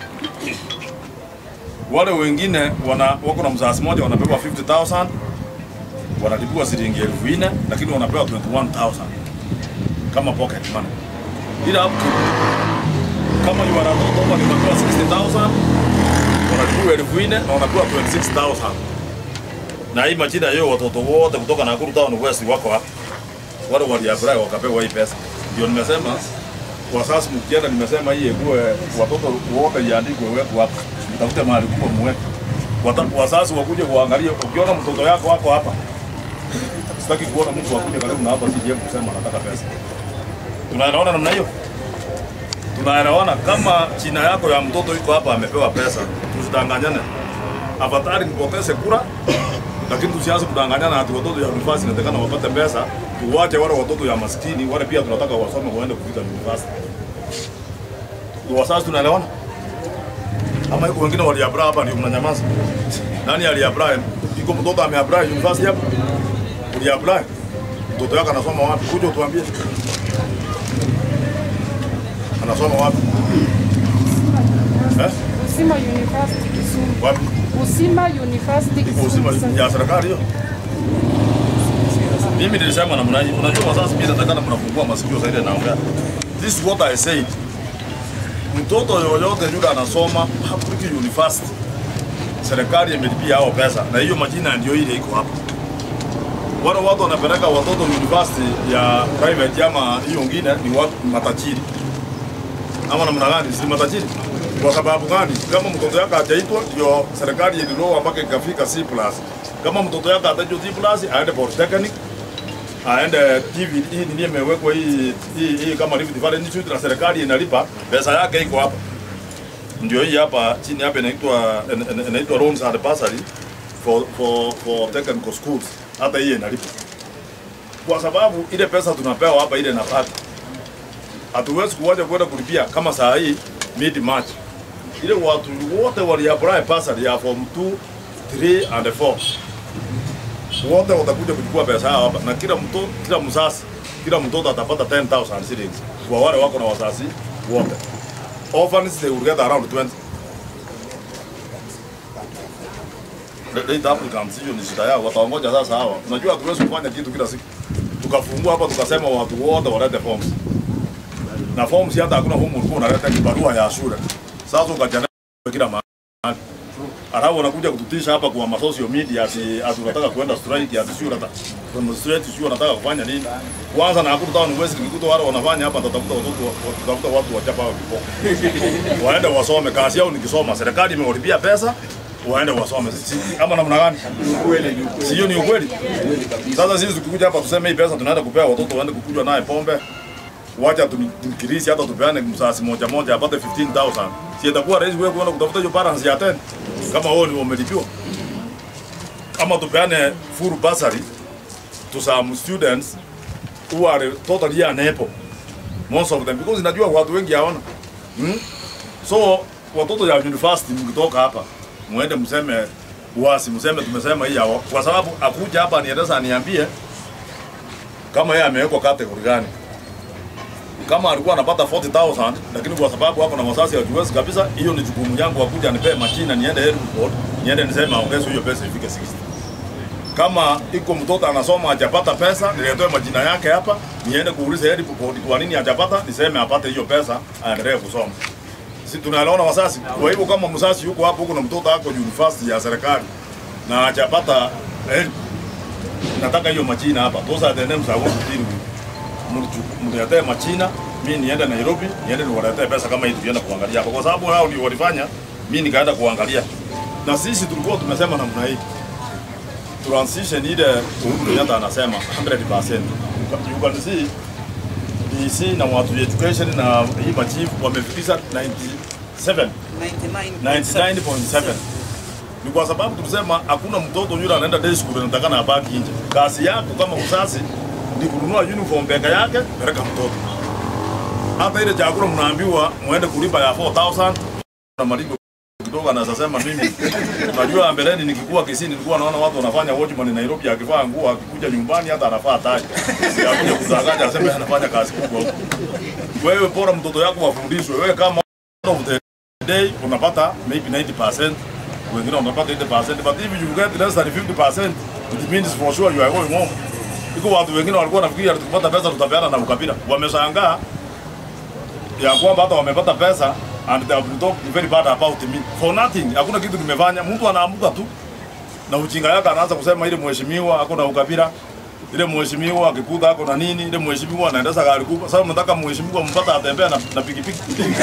Wale wengine wana wako na mzazi mmoja wanapewa fifty thousand, wanalipwa shilingi elfu nne, lakini wanapewa twenty-one thousand kama pocket money. Ila hapo kama ni watoto wanapewa sixty thousand, wanalipwa elfu nne na wanapewa twenty-six thousand. Na hii majina yao watoto wote kutoka Nakuru Town West wako hapa. Wale waliapply wakapewa hii pesa. Ndio nimesema kwa sasa mkienda, nimesema hii ikuwe watoto wote iandikwe wewe hapa. Mtafute mahali kubwa muweke. Wataku wazazi wakuje kuangalia, ukiona mtoto yako wako hapa. Sitaki kuona mtu akuje karibu na hapa sije kusema anataka pesa. Tunaelewana namna hiyo? Tunaelewana kama jina yako ya mtoto iko hapa amepewa pesa, tusidanganyane. Afadhali nipoteze kura, lakini tusianze kudanganyana ati watoto ya university inatakana wapate pesa, tuwache wale watoto ya maskini, wale pia tunataka wasome waende kufika university. Wazazi tunaelewana? Ama yuko wengine waliapply hapa ndio mnanyamaza. Nani aliapply? Iko mtoto ameapply university hapa? Uliapply? Mtoto yako anasoma wapi? Kuja utuambie. Anasoma wapi? Eh? Usima University Kisumu. Wapi? Usima University Kisumu. Usima ya serikali hiyo? Mimi nilisema namna hii. Unajua wazazi pia nataka mnafungua masikio zaidi naongea. This is what I said. Mtoto yoyote yule anasoma public university, serikali imelipia hao pesa, na hiyo majina ndio ile iko hapa. Wale watu wanapeleka watoto university ya private ama hiyo nyingine ni watu matajiri. Ama namna gani? Si matajiri. Kwa sababu gani? Kama mtoto yako hajaitwa, ndio serikali ililoa mpaka ikafika C plus, Kama mtoto yako atajua T plus aende polytechnic, aende T V hii ndio imewekwa hii hii hii kama Rift Valley Institute na serikali inalipa pesa yake iko hapa. Ndio hii hapa chini hapa inaitwa inaitwa loans and bursary for for for technical schools. Hata hii inalipa. Kwa sababu ile pesa tunapewa hapa ile nafaka. Hatuwezi kuwaje kwenda kulipia kama saa hii mid March. Ile watu wote wali apply bursary ya form two, three and four. Wote watakuja kuchukua pesa yao hapa na kila mtoto, kila mzazi, kila mtoto atapata ten thousand shillings. Kwa wale wako na wazazi wote. Orphans they will get around twenty. Late applicants hiyo ni shida yao, wataongoja sasa hawa. Unajua hatuwezi kufanya kitu kila siku. Tukafungua hapa tukasema watu wote walete forms. Na forms hata hakuna humu ulikuwa unaleta barua ya shule. Sasa ukajana kila mahali. Alafu wanakuja kututisha hapa kwa social media ati tunataka kwenda strike ati sio nataka. Demonstrate sio nataka kufanya nini? Kwanza na hakuna tao niwezi kikuto wale wanafanya hapa tatafuta watoto tatafuta watu wachapa hao vipo. Waende wasome kazi yao nikisoma serikali imewalipia pesa waende wasome. Ama namna gani? Ukweli ni ukweli. Sio ni ukweli. Sasa sisi tukikuja hapa tuseme hii pesa tunaenda kupea watoto waende kukunywa naye pombe. Wacha tumkirisi hata tupeane msasi moja moja apate fifteen thousand. Si itakuwa rahisi wewe kwenda kutafuta hiyo balance ya ten kama wao ni wamelipiwa. Ama tupeane full bursary to some students who are totally unable. Most of them because najua watu wengi hawana. Hmm? So watoto ya university mkitoka hapa muende mseme uasi mseme tumesema hii hao kwa sababu akuja hapa nieleza niambie kama yeye amewekwa category gani. Kama alikuwa anapata forty thousand lakini kwa sababu hapo na wazazi hawajiwezi kabisa, hiyo ni jukumu yangu akuja anipe machina niende airport niende niseme ongeze hiyo pesa ifike sixty. Kama iko mtoto anasoma hajapata pesa niletoe majina yake hapa niende kuuliza airport kwa nini hajapata niseme apate hiyo pesa aendelee kusoma. Si tunaelewana wazazi? Kwa hivyo kama mzazi yuko hapo huko na mtoto wako university ya serikali na hajapata eh, nataka hiyo majina hapa. Those are the names I want to deal with. Mniletee machina, mimi niende Nairobi, niende niwaletee pesa kama hii tulienda kuangalia hapo. Kwa sababu hao ndio walifanya, mimi nikaenda kuangalia. Na sisi tulikuwa tumesema namna hii. Transition ile Kenyatta anasema one hundred percent. You can see D C na watu education na hii machief wamefikisha ninety-seven ninety-nine point seven. Ni kwa sababu tulisema hakuna mtoto yule anaenda day school anataka na abaki nje. Kazi yako kama mzazi ni kununua uniform peke yake, peleka mtoto. Hata ile chakula mnaambiwa muende kulipa ya four thousand na malipo kidogo anasema mimi najua mbeleni nikikuwa Kisii nilikuwa naona watu wanafanya watchman Nairobi akivaa nguo akikuja nyumbani hata anafaa tai. Yakuja kuzagaja aseme anafanya kazi kubwa huko. Wewe bora mtoto yako wafundishwe. Wewe kama of the day unapata maybe ninety percent, wengine wanapata eighty percent, but if you get less than fifty percent it means for sure you are going home. Iko watu wengine walikuwa nafikiria tukipata pesa tutapeana na ukabila. Wameshangaa ya kwamba hata wamepata pesa and they have talked very bad about me for nothing. Hakuna kitu kimefanya. Mtu anaamuka tu na ujinga yake anaanza kusema ile mheshimiwa hakuna ukabila. Ile mheshimiwa akikuta hako na nini, ile mheshimiwa anaendesha gari kubwa. Sasa mnataka mheshimiwa mpata atembea na, na pikipiki.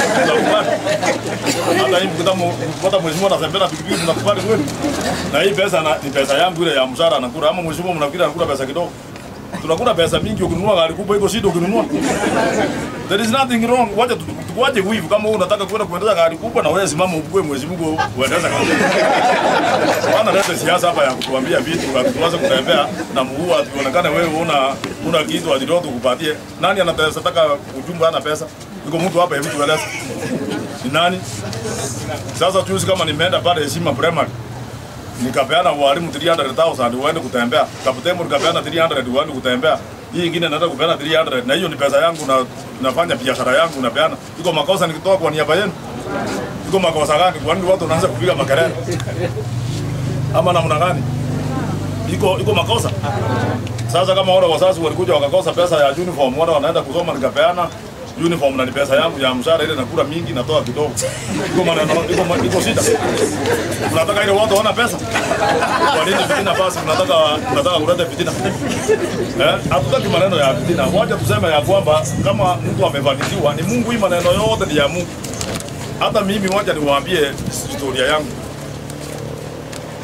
Hata hivi kama mpata mheshimiwa anatembea na pikipiki mnakubali kweli? Na hii pesa na, ni pesa yangu ile ya mshahara anakula ama mheshimiwa mnafikiri anakula pesa kidogo? Tunakula pesa mingi ukinunua gari kubwa iko shida ukinunua. There is nothing wrong. Wacha tukwaje wivu kama wewe unataka kwenda kuendesha gari kubwa na wewe simama ukue mheshimiwa uendesha gari. Wana leta siasa hapa ya kutuambia vitu tuanze kutembea na mguu ationekane wewe una una kitu adiroto kupatie. Nani anataka ujumbe ana pesa? Yuko mtu hapa hivi tueleze. Ni nani? Sasa tuuzi kama nimeenda pale Heshima Primary. Nikapeana walimu three hundred thousand waende kutembea. Kapteni nikapeana three hundred waende kutembea. Hii nyingine nataka kupeana three hundred na hiyo ni pesa yangu na nafanya biashara yangu napeana. Iko makosa nikitoa kwa niaba yenu? Iko makosa gani? Kwa nini watu wanaanza kupiga makelele? Ama namna gani? Iko iko makosa. Sasa kama wale wazazi walikuja wakakosa pesa ya uniform, wale wanaenda kusoma nikapeana uniform na ni pesa yangu ya mshahara ile nakula mingi natoa kidogo. Iko maneno iko iko shida. Tunataka ile watu wana pesa. Kwa nini fitina basi tunataka tunataka kuleta fitina? Eh, hatutaki maneno ya fitina. Wacha tuseme ya kwamba kama mtu amefanikiwa ni Mungu, hii maneno yote ni ya Mungu. Hata mimi wacha niwaambie historia yangu.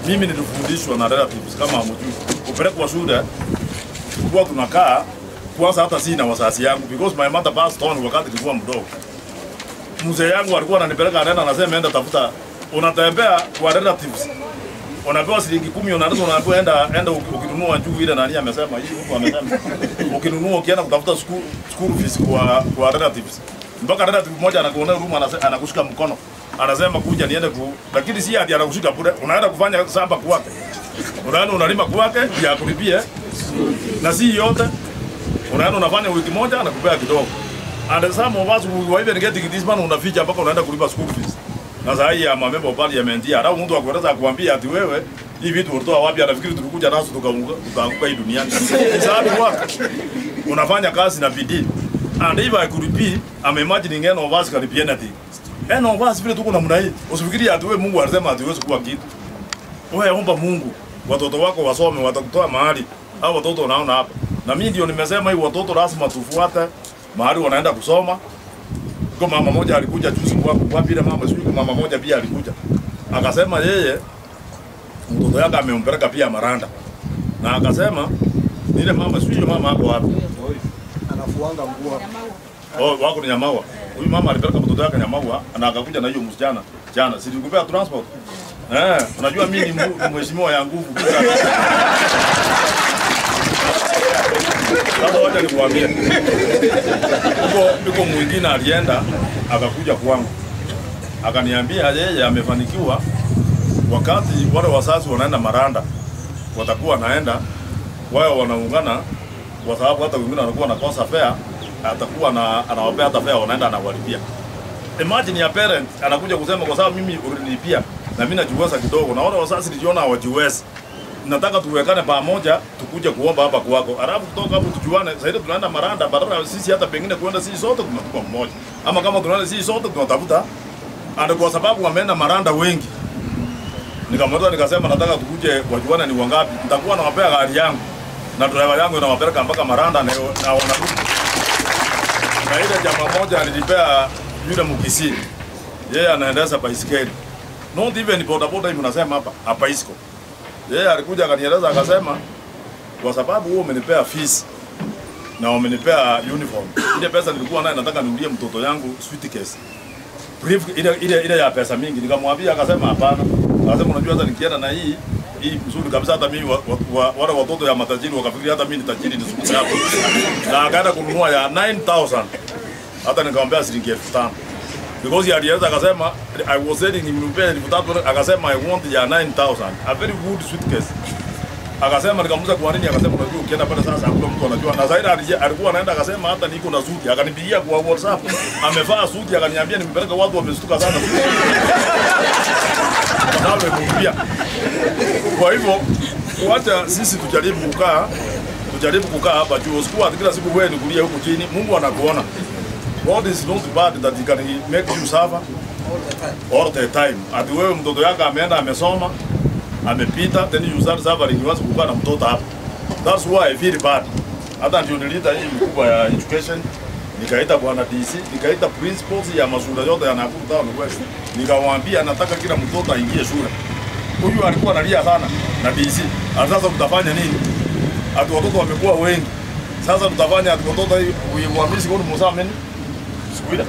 mimi nilifundishwa na relatives kama hamjui. Kupelekwa shule tulikuwa tunakaa kwanza, hata sina wazazi yangu because my mother passed on wakati nilikuwa mdogo. Mzee yangu alikuwa ananipeleka anaenda anasema enda tafuta, unatembea kwa relatives. Unapewa shilingi kumi unaanza unaambiwa enda enda ukinunua njugu ile nani amesema hii huko amesema. Ukinunua ukienda kutafuta school school fees kwa kwa relatives. Mpaka relative mmoja anakuona room anakushika mkono. Anasema kuja niende ku, lakini si hadi anakushika bure. Unaenda kufanya shamba kwake. Unaenda unalima kwake ya kulipia. Na si yote. Unaenda unafanya wiki moja anakupea kidogo. And some of us who are even getting this man unaficha mpaka unaenda kulipa school fees. Na sasa hii ya member of parliament ya au mtu akueleza kuambia ati wewe hii vitu ulitoa wapi, anafikiri tulikuja nazo tukaanguka hii duniani. Sababu wako unafanya kazi na bidii. And if I could be, I'm imagining any of us can be anything. Any of us vile tuko namna hii. Usifikiri ati wewe Mungu alisema ati huwezi kuwa kitu. Wewe omba Mungu, watoto wako wasome, watakutoa mahali. Hao watoto unaona hapa. Na mimi ndio nimesema hii watoto lazima tufuate mahali wanaenda kusoma. Kwa mama moja alikuja juzi kwangu kwa bila mama sio mama moja pia alikuja. Akasema yeye mtoto yake amempeleka pia Maranda. Na akasema ile mama sio mama yako wapi? Anafuanga nguo. Oh, wako ni Nyamawa. Huyu mama alipeleka mtoto yake Nyamawa na akakuja na hiyo msichana jana. Si nilikupea transport. Eh, unajua mimi ni mheshimiwa ya nguvu. Sasa wacha nikuambie. Huko ndiko mwingine alienda akakuja kwangu. Akaniambia yeye amefanikiwa wakati wale wazazi wanaenda Maranda watakuwa naenda wao wanaungana kwa sababu hata wengine wanakuwa nakosa fare, atakuwa na anawapea hata fare wanaenda anawalipia. Imagine ya parent anakuja kusema kwa sababu mimi ulinilipia na mimi najiweza kidogo na wale wazazi niliona hawajiwezi. Nataka tuwekane pamoja tukuje kuomba hapa kwako. Alafu kutoka hapo tujuane. Sasa tunaenda Maranda badala sisi hata pengine kwenda sisi sote tunatoka mmoja. Ama kama tunaenda sisi sote tunatafuta. Ana kwa sababu wameenda Maranda wengi. Nikamwambia nikasema nataka tukuje wajuane ni wangapi. Nitakuwa nawapea gari yangu. Na driver yangu inawapeleka mpaka Maranda na na wanarudi. Na ile jamaa moja alilipea yule mkisi. Yeye anaendesha baisikeli. Not even boda boda hivi unasema hapa, hapa isiko. Yeye alikuja akanieleza akasema kwa sababu wewe umenipea fees na umenipea uniform. Ile pesa nilikuwa nayo nataka niulie mtoto yangu sweet case. Brief ile ile ile ya pesa mingi nikamwambia akasema hapana. Akasema unajua hata nikienda na hii hii mzuri kabisa hata mimi wa, wa, wale watoto ya matajiri wakafikiri hata mimi ni tajiri ni suku hapo. Na akaenda kununua ya nine thousand. Hata nikamwambia shilingi elfu tano. Because he alianza akasema I was selling nimempea elfu tatu akasema I want ya nine thousand. A very good suitcase. Akasema nikamuuliza kwa nini akasema unajua ukienda pale sasa hakuna mtu anajua. Na zaidi alikuwa anaenda akasema hata niko na suti. Akanipigia kwa WhatsApp. Amevaa suti akaniambia nimepeleka watu wamestuka sana. Nawe kwa hivyo wacha sisi tujaribu kukaa tujaribu kukaa hapa juu usikuwa kila siku wewe nikulia huko chini. Mungu anakuona. God is not bad that he can make you suffer all the time. Ati wewe mtoto yako ameenda amesoma amepita then you start suffering you want kukaa na mtoto hapa. That's why I feel bad. Hata ndio nilita hii mkubwa ya education nikaita bwana D C nikaita principals ya mashule yote ya Nakuru Town West. Nikawaambia nataka kila mtoto aingie shule. Huyu alikuwa analia sana na D C. Sasa tutafanya nini? Ati watoto wamekuwa wengi. Sasa tutafanya ati watoto uiwamisi kwa msameni Sikuida.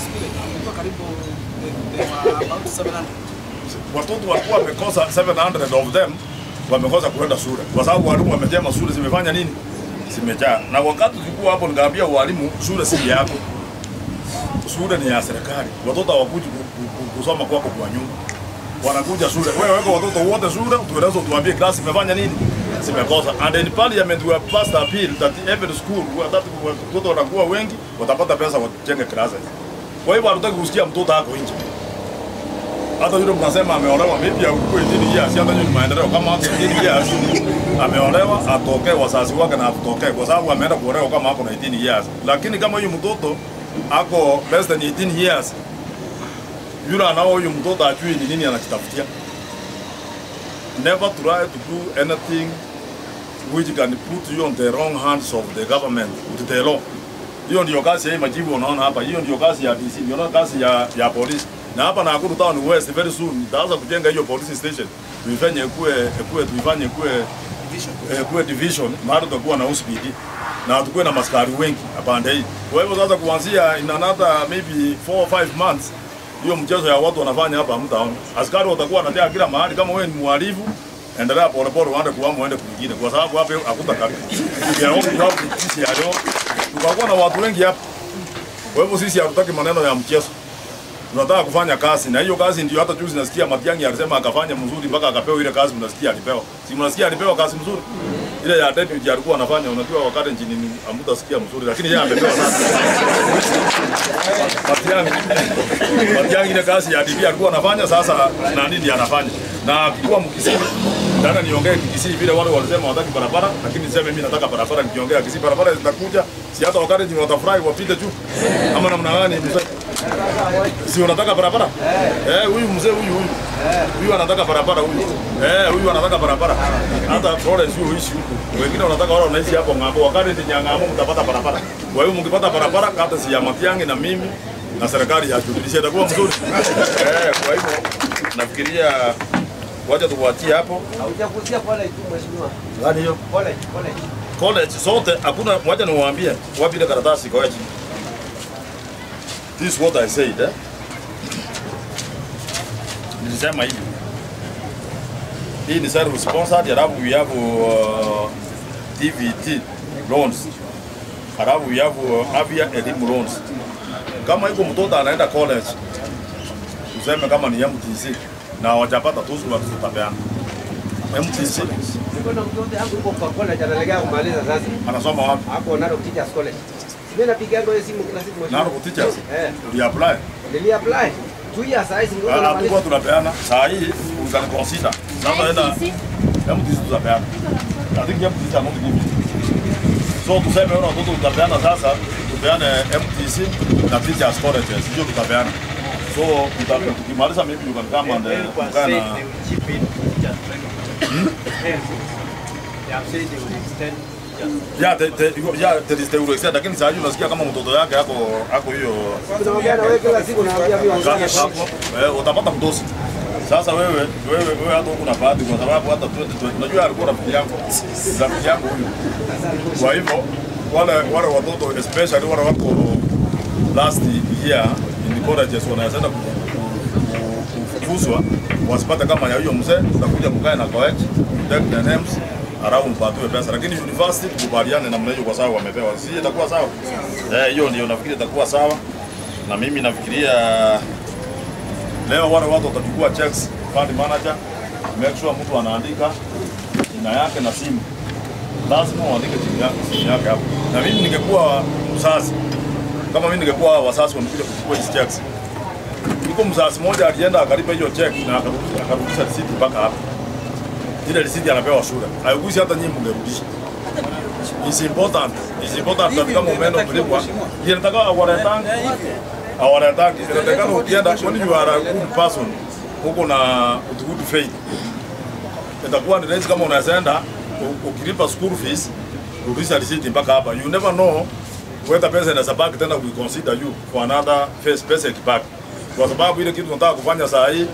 Watoto walikuwa wamekosa seven hundred of them wamekosa kuenda shule kwa sababu walimu wamejema shule zimefanya nini? Zimejaa. Na wakati tulikuwa hapo nikaambia walimu shule si yako. Shule ni ya serikali. Watoto hawakuji kusoma kwako kwa nyumba. Wanakuja shule. Wewe weka watoto wote shule, tueleze tuambie class imefanya nini? Zimekosa. And in parliament we have passed a bill that every school where that watoto wanakuwa wengi watapata pesa wajenge classes. Kwa hivyo hatutaki kusikia mtoto wako nje. Hata yule mnasema ameolewa maybe alikuwa eighteen years, hata yule maendeleo kama hata eighteen years ameolewa atoke wazazi wake na atoke kwa sababu ameenda kuolewa kama hapo na eighteen years. Lakini kama huyu mtoto ako less than eighteen years yule anao huyu mtoto ajui ni nini anakitafutia. Never try to do anything which can put you on the wrong hands of the government with the law. Hiyo ndio kazi ya majibu unaona hapa. Hiyo ndio kazi ya D C, ndio kazi ya ya polisi. Na hapa Nakuru Town West very soon nitaanza kujenga hiyo police station. tuifanye kuwe kuwe tuifanye kuwe eh, kuwe division, mahali tutakuwa na hospitali na tukuwe na maskari wengi apande hii. Kwa hivyo sasa kuanzia in another maybe four or five months hiyo mchezo ya watu wanafanya hapa mtaona. Askari watakuwa wanatea kila mahali. Kama wewe ni mhalifu, endelea pole pole uende kuamu uende kwingine, kwa sababu hapa hakutaka ya watu wao sisi leo tukakuwa na watu wengi hapa. Kwa hivyo sisi hatutaki maneno ya mchezo, tunataka kufanya kazi, na hiyo kazi ndio hata juzi nasikia Matiang'i alisema akafanya mzuri mpaka akapewa ile kazi. Mnasikia alipewa, si mnasikia alipewa kazi mzuri ile ya deputy alikuwa anafanya. Unajua wakati nchini hamtasikia mzuri, lakini yeye amepewa kazi. Matiang'i Matiang'i ile kazi ya D P alikuwa anafanya, sasa na nini anafanya. Na kwa Mkisii ndana niongee Kisii vile wale walisema wataki barabara, lakini sasa mimi nataka barabara. Nikiongea Kisii barabara zitakuja, si hata wakati ni watafurahi wapite tu ama namna gani? Si unataka barabara? Eh, huyu mzee huyu huyu. Huyu anataka barabara huyu. Eh, huyu anataka barabara. Hata Florence huyu huishi huko. Wengine wanataka wale wanaishi hapo ng'ambo. Wakati ni Nyang'amo mtapata barabara. Kwa hiyo mkipata barabara kata si ya Matiang'i na mimi na serikali ya Jubilee itakuwa mzuri. Eh, kwa hivyo nafikiria wacha tuwaachie hapo. Haujakusia college tu mheshimiwa. Gani hiyo? College, college. College sote hakuna, wacha niwaambie wapi ile karatasi kwa wachi. This is what I said, eh? Nilisema hivi. Hii ni self sponsored, halafu we have uh, T V T loans. Halafu we have uh, Avia elimu loans. Kama iko mtoto anaenda college, tuseme kama ni M T C na wajapata tuzo wa tutapeana. M T C. Niko na mtoto wangu yuko kwa college analegea kumaliza sasa. Anasoma wapi? Hapo Narok Teachers College. Mimi napiga ngoja simu kila siku mheshimiwa. Narok Teachers? Eh. Uli apply? Nili apply. two years sasa hivi ngoja namaliza. Hapo tunapeana. Saa hii unataka consider. Sasa enda M T C tutapeana. I think M T C among give. So tuseme wewe watoto tutapeana sasa, tupeane M T C na Teachers Colleges. Hiyo tutapeana. So tukimaliza maybe you can come and kana Yeah, they, they, yeah, there is the extent. Lakini sasa hivi unasikia kama mtoto yake yako yako hiyo. Tunaongea na wewe kila siku naambia mimi ongea hapo. Eh, utapata mdosi. Sasa wewe wewe wewe hata huko na bahati kwa sababu hata twenty twenty unajua alikuwa rafiki yako. Rafiki yako huyo. Kwa hivyo wale wale watoto especially wale wako last year in colleges wanaanza kufukuzwa wasipata kama ya hiyo mzee, tutakuja kukaa na college, take the names around mpatiwe pesa, lakini university tukubaliane namna hiyo kwa sababu wamepewa. Si itakuwa sawa? Eh, hiyo ndio nafikiri itakuwa sawa. Na mimi nafikiria leo wale watu watachukua checks, fund manager, make sure mtu anaandika jina yake na simu. Lazima uandike jina yake, simu yake hapo. Na mimi ningekuwa mzazi, kama mimi ningekuwa wazazi wamekuja kuchukua hizo checks, yuko mzazi mmoja alienda akalipa hiyo check na akarudisha akarudisha receipt mpaka hapa. Ile receipt anapewa shule. Haikuishi hata nyinyi mngerudisha. It's important. It's important that kama umeenda kulipwa, inataka awaretang. Awaretang. Inataka ukienda when you are a good person, huko na good faith. Itakuwa ni rahisi kama unaenda ukilipa school fees, rudisha receipt mpaka hapa. You never know whether pesa inaweza baki tena we consider you for another face pesa back. Kwa sababu ile kitu tunataka kufanya saa hii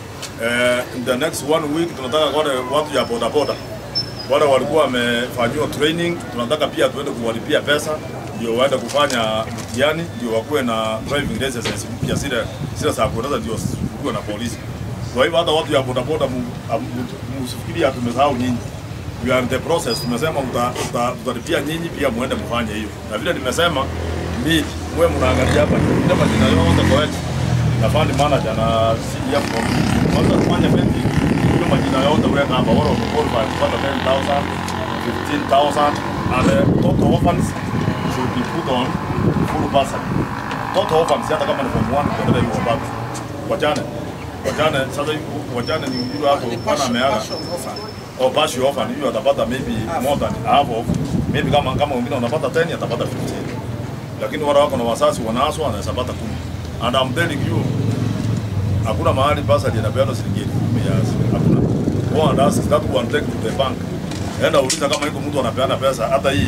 eh, in the next one week tunataka wale watu ya boda boda wale walikuwa wamefanyiwa training, tunataka pia tuende kuwalipia pesa ndio waende kufanya mtihani ndio wakuwe na driving license mpya zile zile za kuongoza ndio kuwe na polisi. Kwa hivyo hata watu ya boda boda msifikirie tumesahau nyinyi. We are in the process. Tumesema tutalipia nyinyi pia muende mfanye hiyo. Na vile nimesema mimi mwe mnaangalia hapa ndio majina yote kwa wetu. Na fund manager na C D F kwanza kufanya bendi hiyo majina yote weka hapa wao wamekuwa kupata ten thousand, fifteen thousand and the total orphans should be put on full bursary. Total orphans hata kama ni form one ndio hiyo bado. Wajane. Wajane sasa wajane ni yule hapo bwana ameaga. Au basi orphan hiyo atapata maybe more than half of maybe kama kama wengine wanapata ten atapata fifteen. Lakini wale wako na wazazi wanaaswa anaweza pata kumi. And I'm telling you, hakuna mahali pesa inapeana shilingi kumi ya hakuna. Go and ask that one take to the bank. Enda uliza kama iko mtu anapeana pesa hata hii.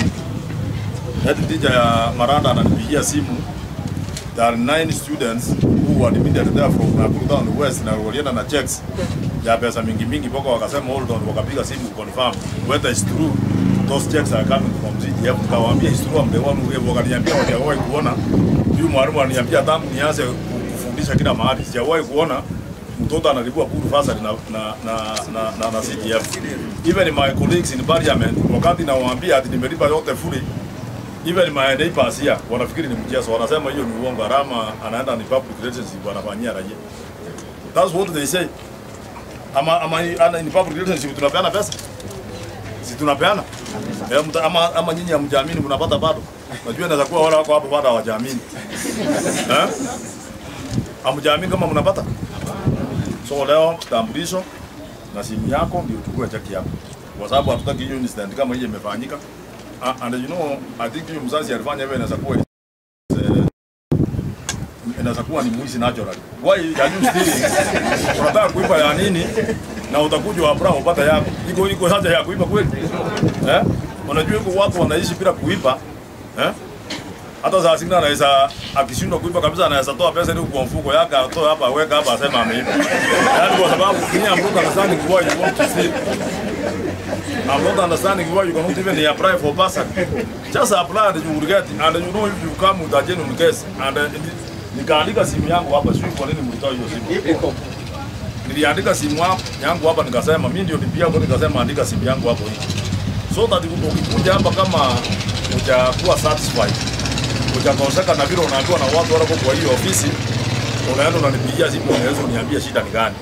Head teacher ya Maranda ananipigia simu. There are nine students who were admitted there from Nakuru Town West na walienda na checks. ya pesa mingi mingi, mpaka wakasema hold on, wakapiga simu confirm whether it's true those checks are coming from C D F. Tukawaambia it's true, mdewa mwe wakaniambia hawajawahi kuona. Huyu mwalimu ananiambia tangu nianze kufundisha kila mahali sijawahi kuona mtoto analipwa good fasari na na na na, na, na C D F. Even my colleagues in parliament wakati nawaambia ati nimelipa yote fully, even my neighbors here wanafikiri ni mchezo, wanasema hiyo ni uongo, Rama anaenda ni public relationship wanafanyia raia. That's what they say. Ama ama in public relationship tunapeana pesa? Si tunapeana? Ama ama nyinyi hamjaamini mnapata bado? Najua inaweza kuwa wale wako hapo bado hawajaamini. Eh? Hamjaamini kama mnapata? So leo kitambulisho na simu yako ndio uchukue cheki yako. Kwa sababu hatutaki hiyo incident kama hiyo imefanyika. Uh, and you know, I think hiyo mzazi alifanya hivyo inaweza kuwa inaweza kuwa ni mwizi natural. Why are you stealing? Unataka kuiba ya nini? Na utakuja wapra upata yako. Iko iko haja ya kuiba kweli? Eh? Unajua iko watu wanaishi bila kuiba. Eh? Hata saa zingine anaweza akishindwa kuiba kabisa anaweza toa pesa ile kwa mfuko yake, atoa hapa weka hapa asema ameiba. Yaani kwa sababu kinya mtu understanding why you want to steal. I'm not understanding why you cannot even apply for bursary. Just apply and you will get, and you know if you come with a genuine case and uh, nikaandika simu yangu hapa, sio kwa nini mlitoa hiyo simu. Niliandika simu yangu hapa nikasema mimi ndio nipia kwa nikasema andika simu yangu hapo hivi. So that ukikuja hapa kama hujakuwa satisfied, hujakoseka na vile unaambiwa na watu wale kwa hiyo ofisi, unaenda unanipigia simu unaweza uniambia shida ni gani.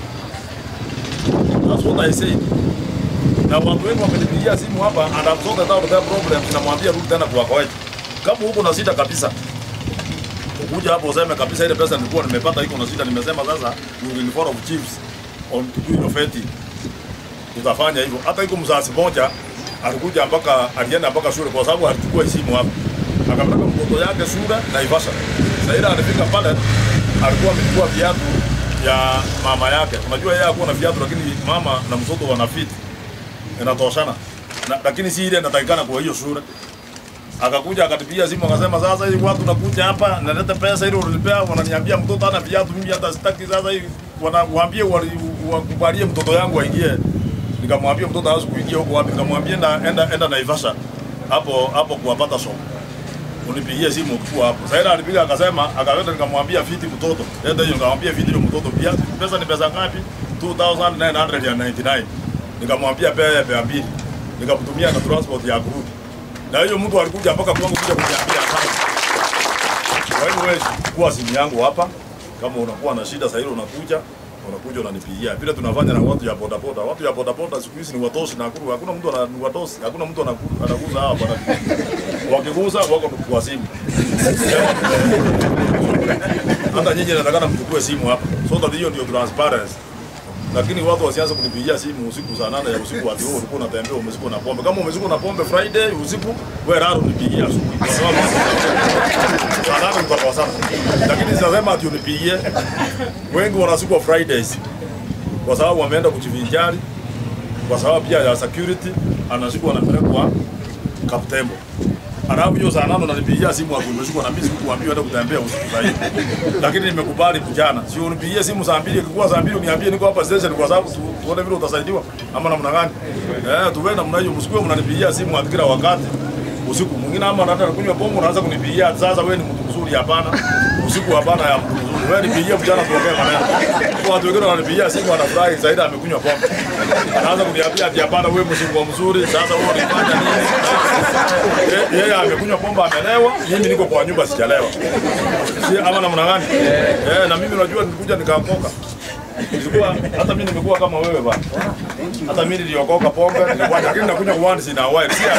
That's what I say. Na watu wengi wamenipigia simu hapa and I've sorted out their problems, na mwambia rudi tena kwa kawaida. Kama huko na shida kabisa, ukuja hapo useme kabisa ile pesa nilikuwa nimepata iko na shida, nimesema sasa you will follow chiefs on to do your vetting. Utafanya hivyo. Hata iko mzazi mmoja alikuja mpaka alienda mpaka shule kwa sababu alichukua simu hapa. Akapeleka mtoto yake shule na Ivasha. Sasa ile alifika pale alikuwa amechukua viatu ya mama yake. Unajua yeye hakuwa na viatu lakini mama na mtoto wana fit. Inatoshana. Na, lakini si ile inatakikana kwa hiyo shule. Akakuja akatipia simu akasema sasa hivi watu nakuja hapa naleta pesa ile ulipea wananiambia mtoto ana viatu mimi hata sitaki sasa hivi wanawaambie wakubalie mtoto yangu aingie. Nikamwambia mtoto hawezi kuingia huko wapi, nikamwambia enda enda enda Naivasha hapo hapo kuwapata soko. Unipigie simu kwa hapo. Sasa alipiga akasema akaweta, nikamwambia fiti mtoto. Enda hiyo nikamwambia fiti mtoto pia pesa ni pesa ngapi? two thousand nine hundred ninety-nine. Nikamwambia pea pea mbili. Nikamtumia na transport ya group. Na hiyo mtu alikuja mpaka kwangu kuja kuniambia asante. Kwa hiyo wewe chukua simu yangu hapa, kama unakuwa na shida sasa hiyo unakuja, unakuja unanipigia. Vile tunafanya na watu ya boda boda. Watu ya boda boda siku hizi ni watoshi na kuru. Hakuna mtu ana watoshi, hakuna mtu anakuza hapa bwana. Wakiguza wako kwa simu. Hata nyinyi nataka mchukue simu hapa. So that hiyo ndio transparency. Lakini watu wasianze kunipigia simu usiku saa nane ya usiku ati wewe ulikuwa unatembea umezikwa na pombe. Kama umezikwa na pombe Friday usiku, wewe raro unipigie asubuhi. Kwa sababu saa nane mtakuwa sana. Lakini sasa ati unipigie, wengi wanazikwa Fridays. Kwa sababu wameenda kujivinjari. Kwa sababu pia ya security anazikwa anapelekwa Kaptembo. Alafu hiyo saa nane unanipigia simu hapo umezikwa na mimi sikuambia hata kutembea usiku zaidi. Lakini nimekubali kujana. Sio unipigie simu saa mbili ikikuwa saa mbili uniambie niko hapa station kwa sababu tuone vile utasaidiwa ama namna gani. Eh, tuwe namna hiyo, msikue mnanipigia simu hata kila wakati. Usiku mwingine ama hata kunywa pombe unaanza kunipigia sasa wewe ni mtu mzuri hapana. Usiku hapana ya mtu mzuri. Wewe nipigie vijana tuongee maneno. Kwa watu wengine wananipigia simu anafurahi zaidi amekunywa pombe. Anaanza kuniambia ati hapana wewe msiku mzuri sasa wewe unafanya nini? Yeye amekunywa pombe amelewa, mimi niko kwa nyumba sijalewa. Si ama namna gani? Eh, na mimi unajua nilikuja nikaokoka. Nilikuwa hata mimi nimekuwa kama wewe bwana. Hata mimi niliokoka pombe, nilikuwa lakini nakunywa kwa wani sina wine. Si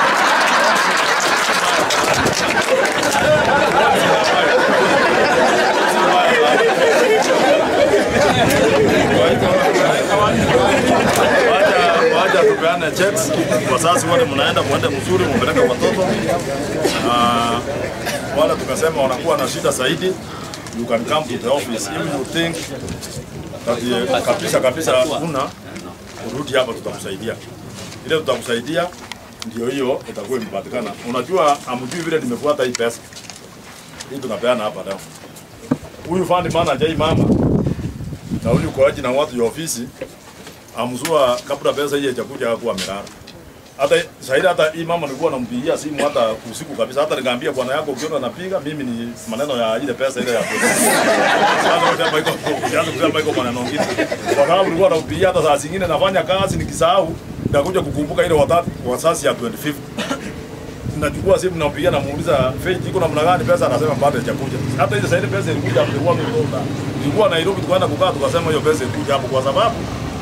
wacha tupeane checks kwa sasa, wale mnaenda muende mzuri mpeleke watoto. Ah, wala tukasema wanakuwa na shida zaidi, you can come to the office if you think that kabisa kabisa kuna urudi hapa, tutakusaidia. Ile tutakusaidia ndio hiyo itakuwa imepatikana. Unajua amjui vile nimefuata hii pesa. Hii tunapeana hapa leo. Huyu fund manager hii mama na huyu koaji na watu ya ofisi amzua kabla pesa hii hajakuja hakuwa amelala. Hata zaidi hata hii mama nilikuwa nampigia simu hata usiku kabisa, hata nikamwambia bwana yako ukiona anapiga mimi ni maneno ya ile pesa ile ya pesa. Sasa kama iko kiasi kama iko maneno mengine. Kwa sababu nilikuwa nampigia hata saa zingine nafanya kazi nikisahau nitakuja kukumbuka ile watatu wasasi ya twenty-fifth. Nachukua simu nampigia namuuliza Faith iko namna gani pesa, anasema bado hajakuja. Hata ile zaidi pesa ilikuja mlikuwa mdogo. Nilikuwa Nairobi tukaenda kukaa tukasema hiyo pesa ilikuja hapo kwa sababu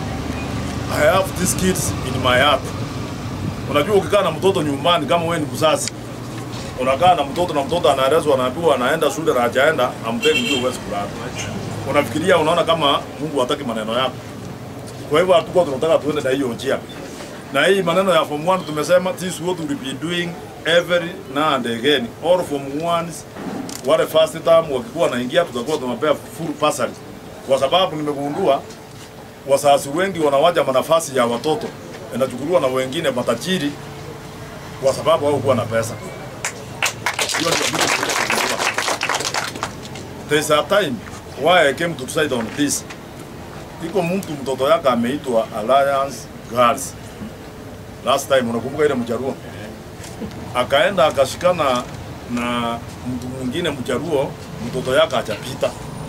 I have these kids in my heart. Unajua ukikaa na mtoto nyumbani kama wewe ni mzazi, unakaa na mtoto na mtoto anaelezwa anaambiwa anaenda shule na hajaenda, amteni ndio uweze kulala. Unafikiria unaona kama Mungu hataki maneno yako. Kwa hivyo hatukuwa tunataka tuende na hiyo njia. Na hii maneno ya form one tumesema this what we will be doing every now and again. All form ones wale first term wakikuwa naingia tutakuwa tunapea full bursary. Kwa sababu nimegundua wazazi wengi wanawaja nafasi ya watoto inachukuliwa na wengine matajiri kwa sababu wao kuwa na pesa. Hiyo ndio kitu kinachokuwa. There's a time why I came to decide on this. Iko mtu mtoto yake ameitwa Alliance Girls. Last time unakumbuka ile mjaruo? Akaenda akashikana na mtu mwingine mjaruo, mtoto yake hajapita.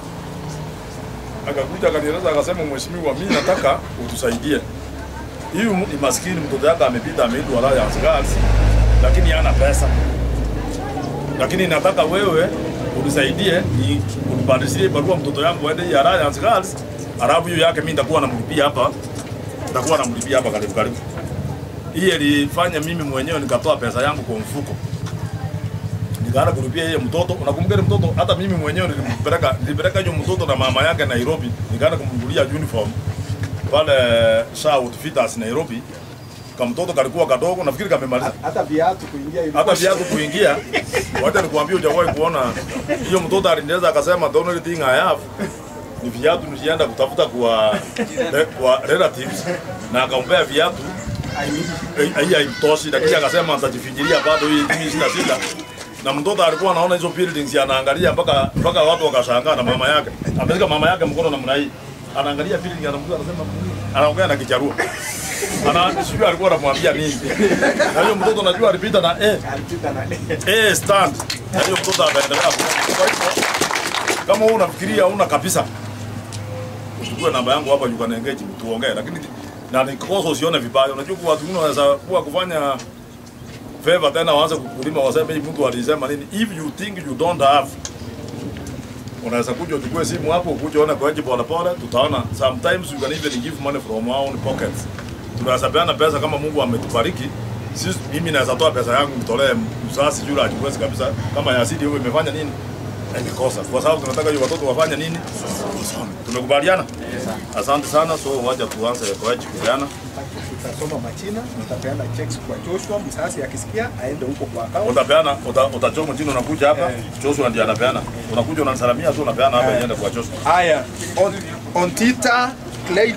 Akakuja akanieleza akasema, mheshimiwa, mimi nataka utusaidie. Hiyo ni maskini mtoto yake amepita ameitwa Alliance Girls lakini hana pesa. Lakini nataka wewe unisaidie ni unibadilishie barua mtoto yangu aende ya Alliance Girls. Arabu hiyo yake mimi nitakuwa namlipia hapa. Nitakuwa namlipia hapa karibu karibu. Hii ilifanya mimi mwenyewe nikatoa pesa yangu kwa mfuko. Nikaanza kulipia yeye mtoto. Unakumbuka ile mtoto hata mimi mwenyewe nilipeleka nilipeleka hiyo mtoto na mama yake Nairobi. Nikaanza kumnunulia uniform pale South Fitters Nairobi. Kama mtoto kalikuwa kadogo nafikiri kamemaliza. Hata viatu kuingia hivi. Hata viatu kuingia. Wacha nikwambie hujawahi kuona hiyo mtoto alinieleza akasema the only thing I have ni viatu nilienda kutafuta kwa kwa relatives na akampea viatu. Hii haitoshi lakini akasema atajifikiria bado hii mimi sina shida. Na mtoto alikuwa anaona hizo buildings anaangalia mpaka mpaka watu wakashangaa na mama yake. Ameshika mama yake mkono namna hii. Anaangalia building anamkuta anasema anaongea na kicharuo. Ana sijui alikuwa anamwambia nini. Na hiyo mtoto najua alipita na eh alipita na eh eh stand. Na hiyo mtoto ataendelea. Kama wewe unafikiria una kabisa. Uchukue namba yangu hapa you can engage tuongee lakini na nikoso usione vibaya. Unajua kwa watu wengine wanaweza kuwa kufanya favor tena waanze kukulima waseme hivi mtu alisema nini. If you think you don't have unaweza kuja uchukue simu hapo ukuje ona kwa jibu pole pole tutaona. Sometimes you can even give money from our own pockets. Tunaweza peana pesa kama Mungu ametubariki. Sisi mimi naweza toa pesa yangu nitolee msasi yule ajikwezi kabisa kama Yazidi wewe imefanya nini? Nikosa. Kwa sababu tunataka hiyo watoto wafanye nini? Tumekubaliana? Asante sana. So wacha tuanze kwa kujiana. Tutasoma majina, tutapeana checks kwa Joshua, msasi akisikia aende huko kwa account. Utapeana utachoma jina unakuja hapa, Joshua ndiye anapeana. Unakuja unanisalamia tu unapeana hapa iende kwa Joshua. Haya. On, on Tita Clay.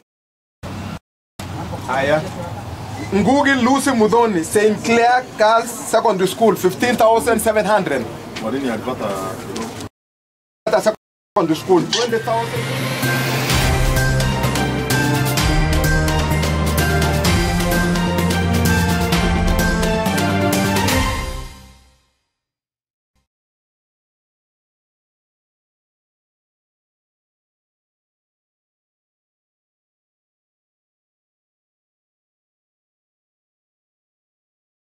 Haya. Ngugi Lucy Mudhoni, Saint Clair Girls Secondary School fifteen thousand seven hundred. Mwalimu alipata Secondary School twenty thousand.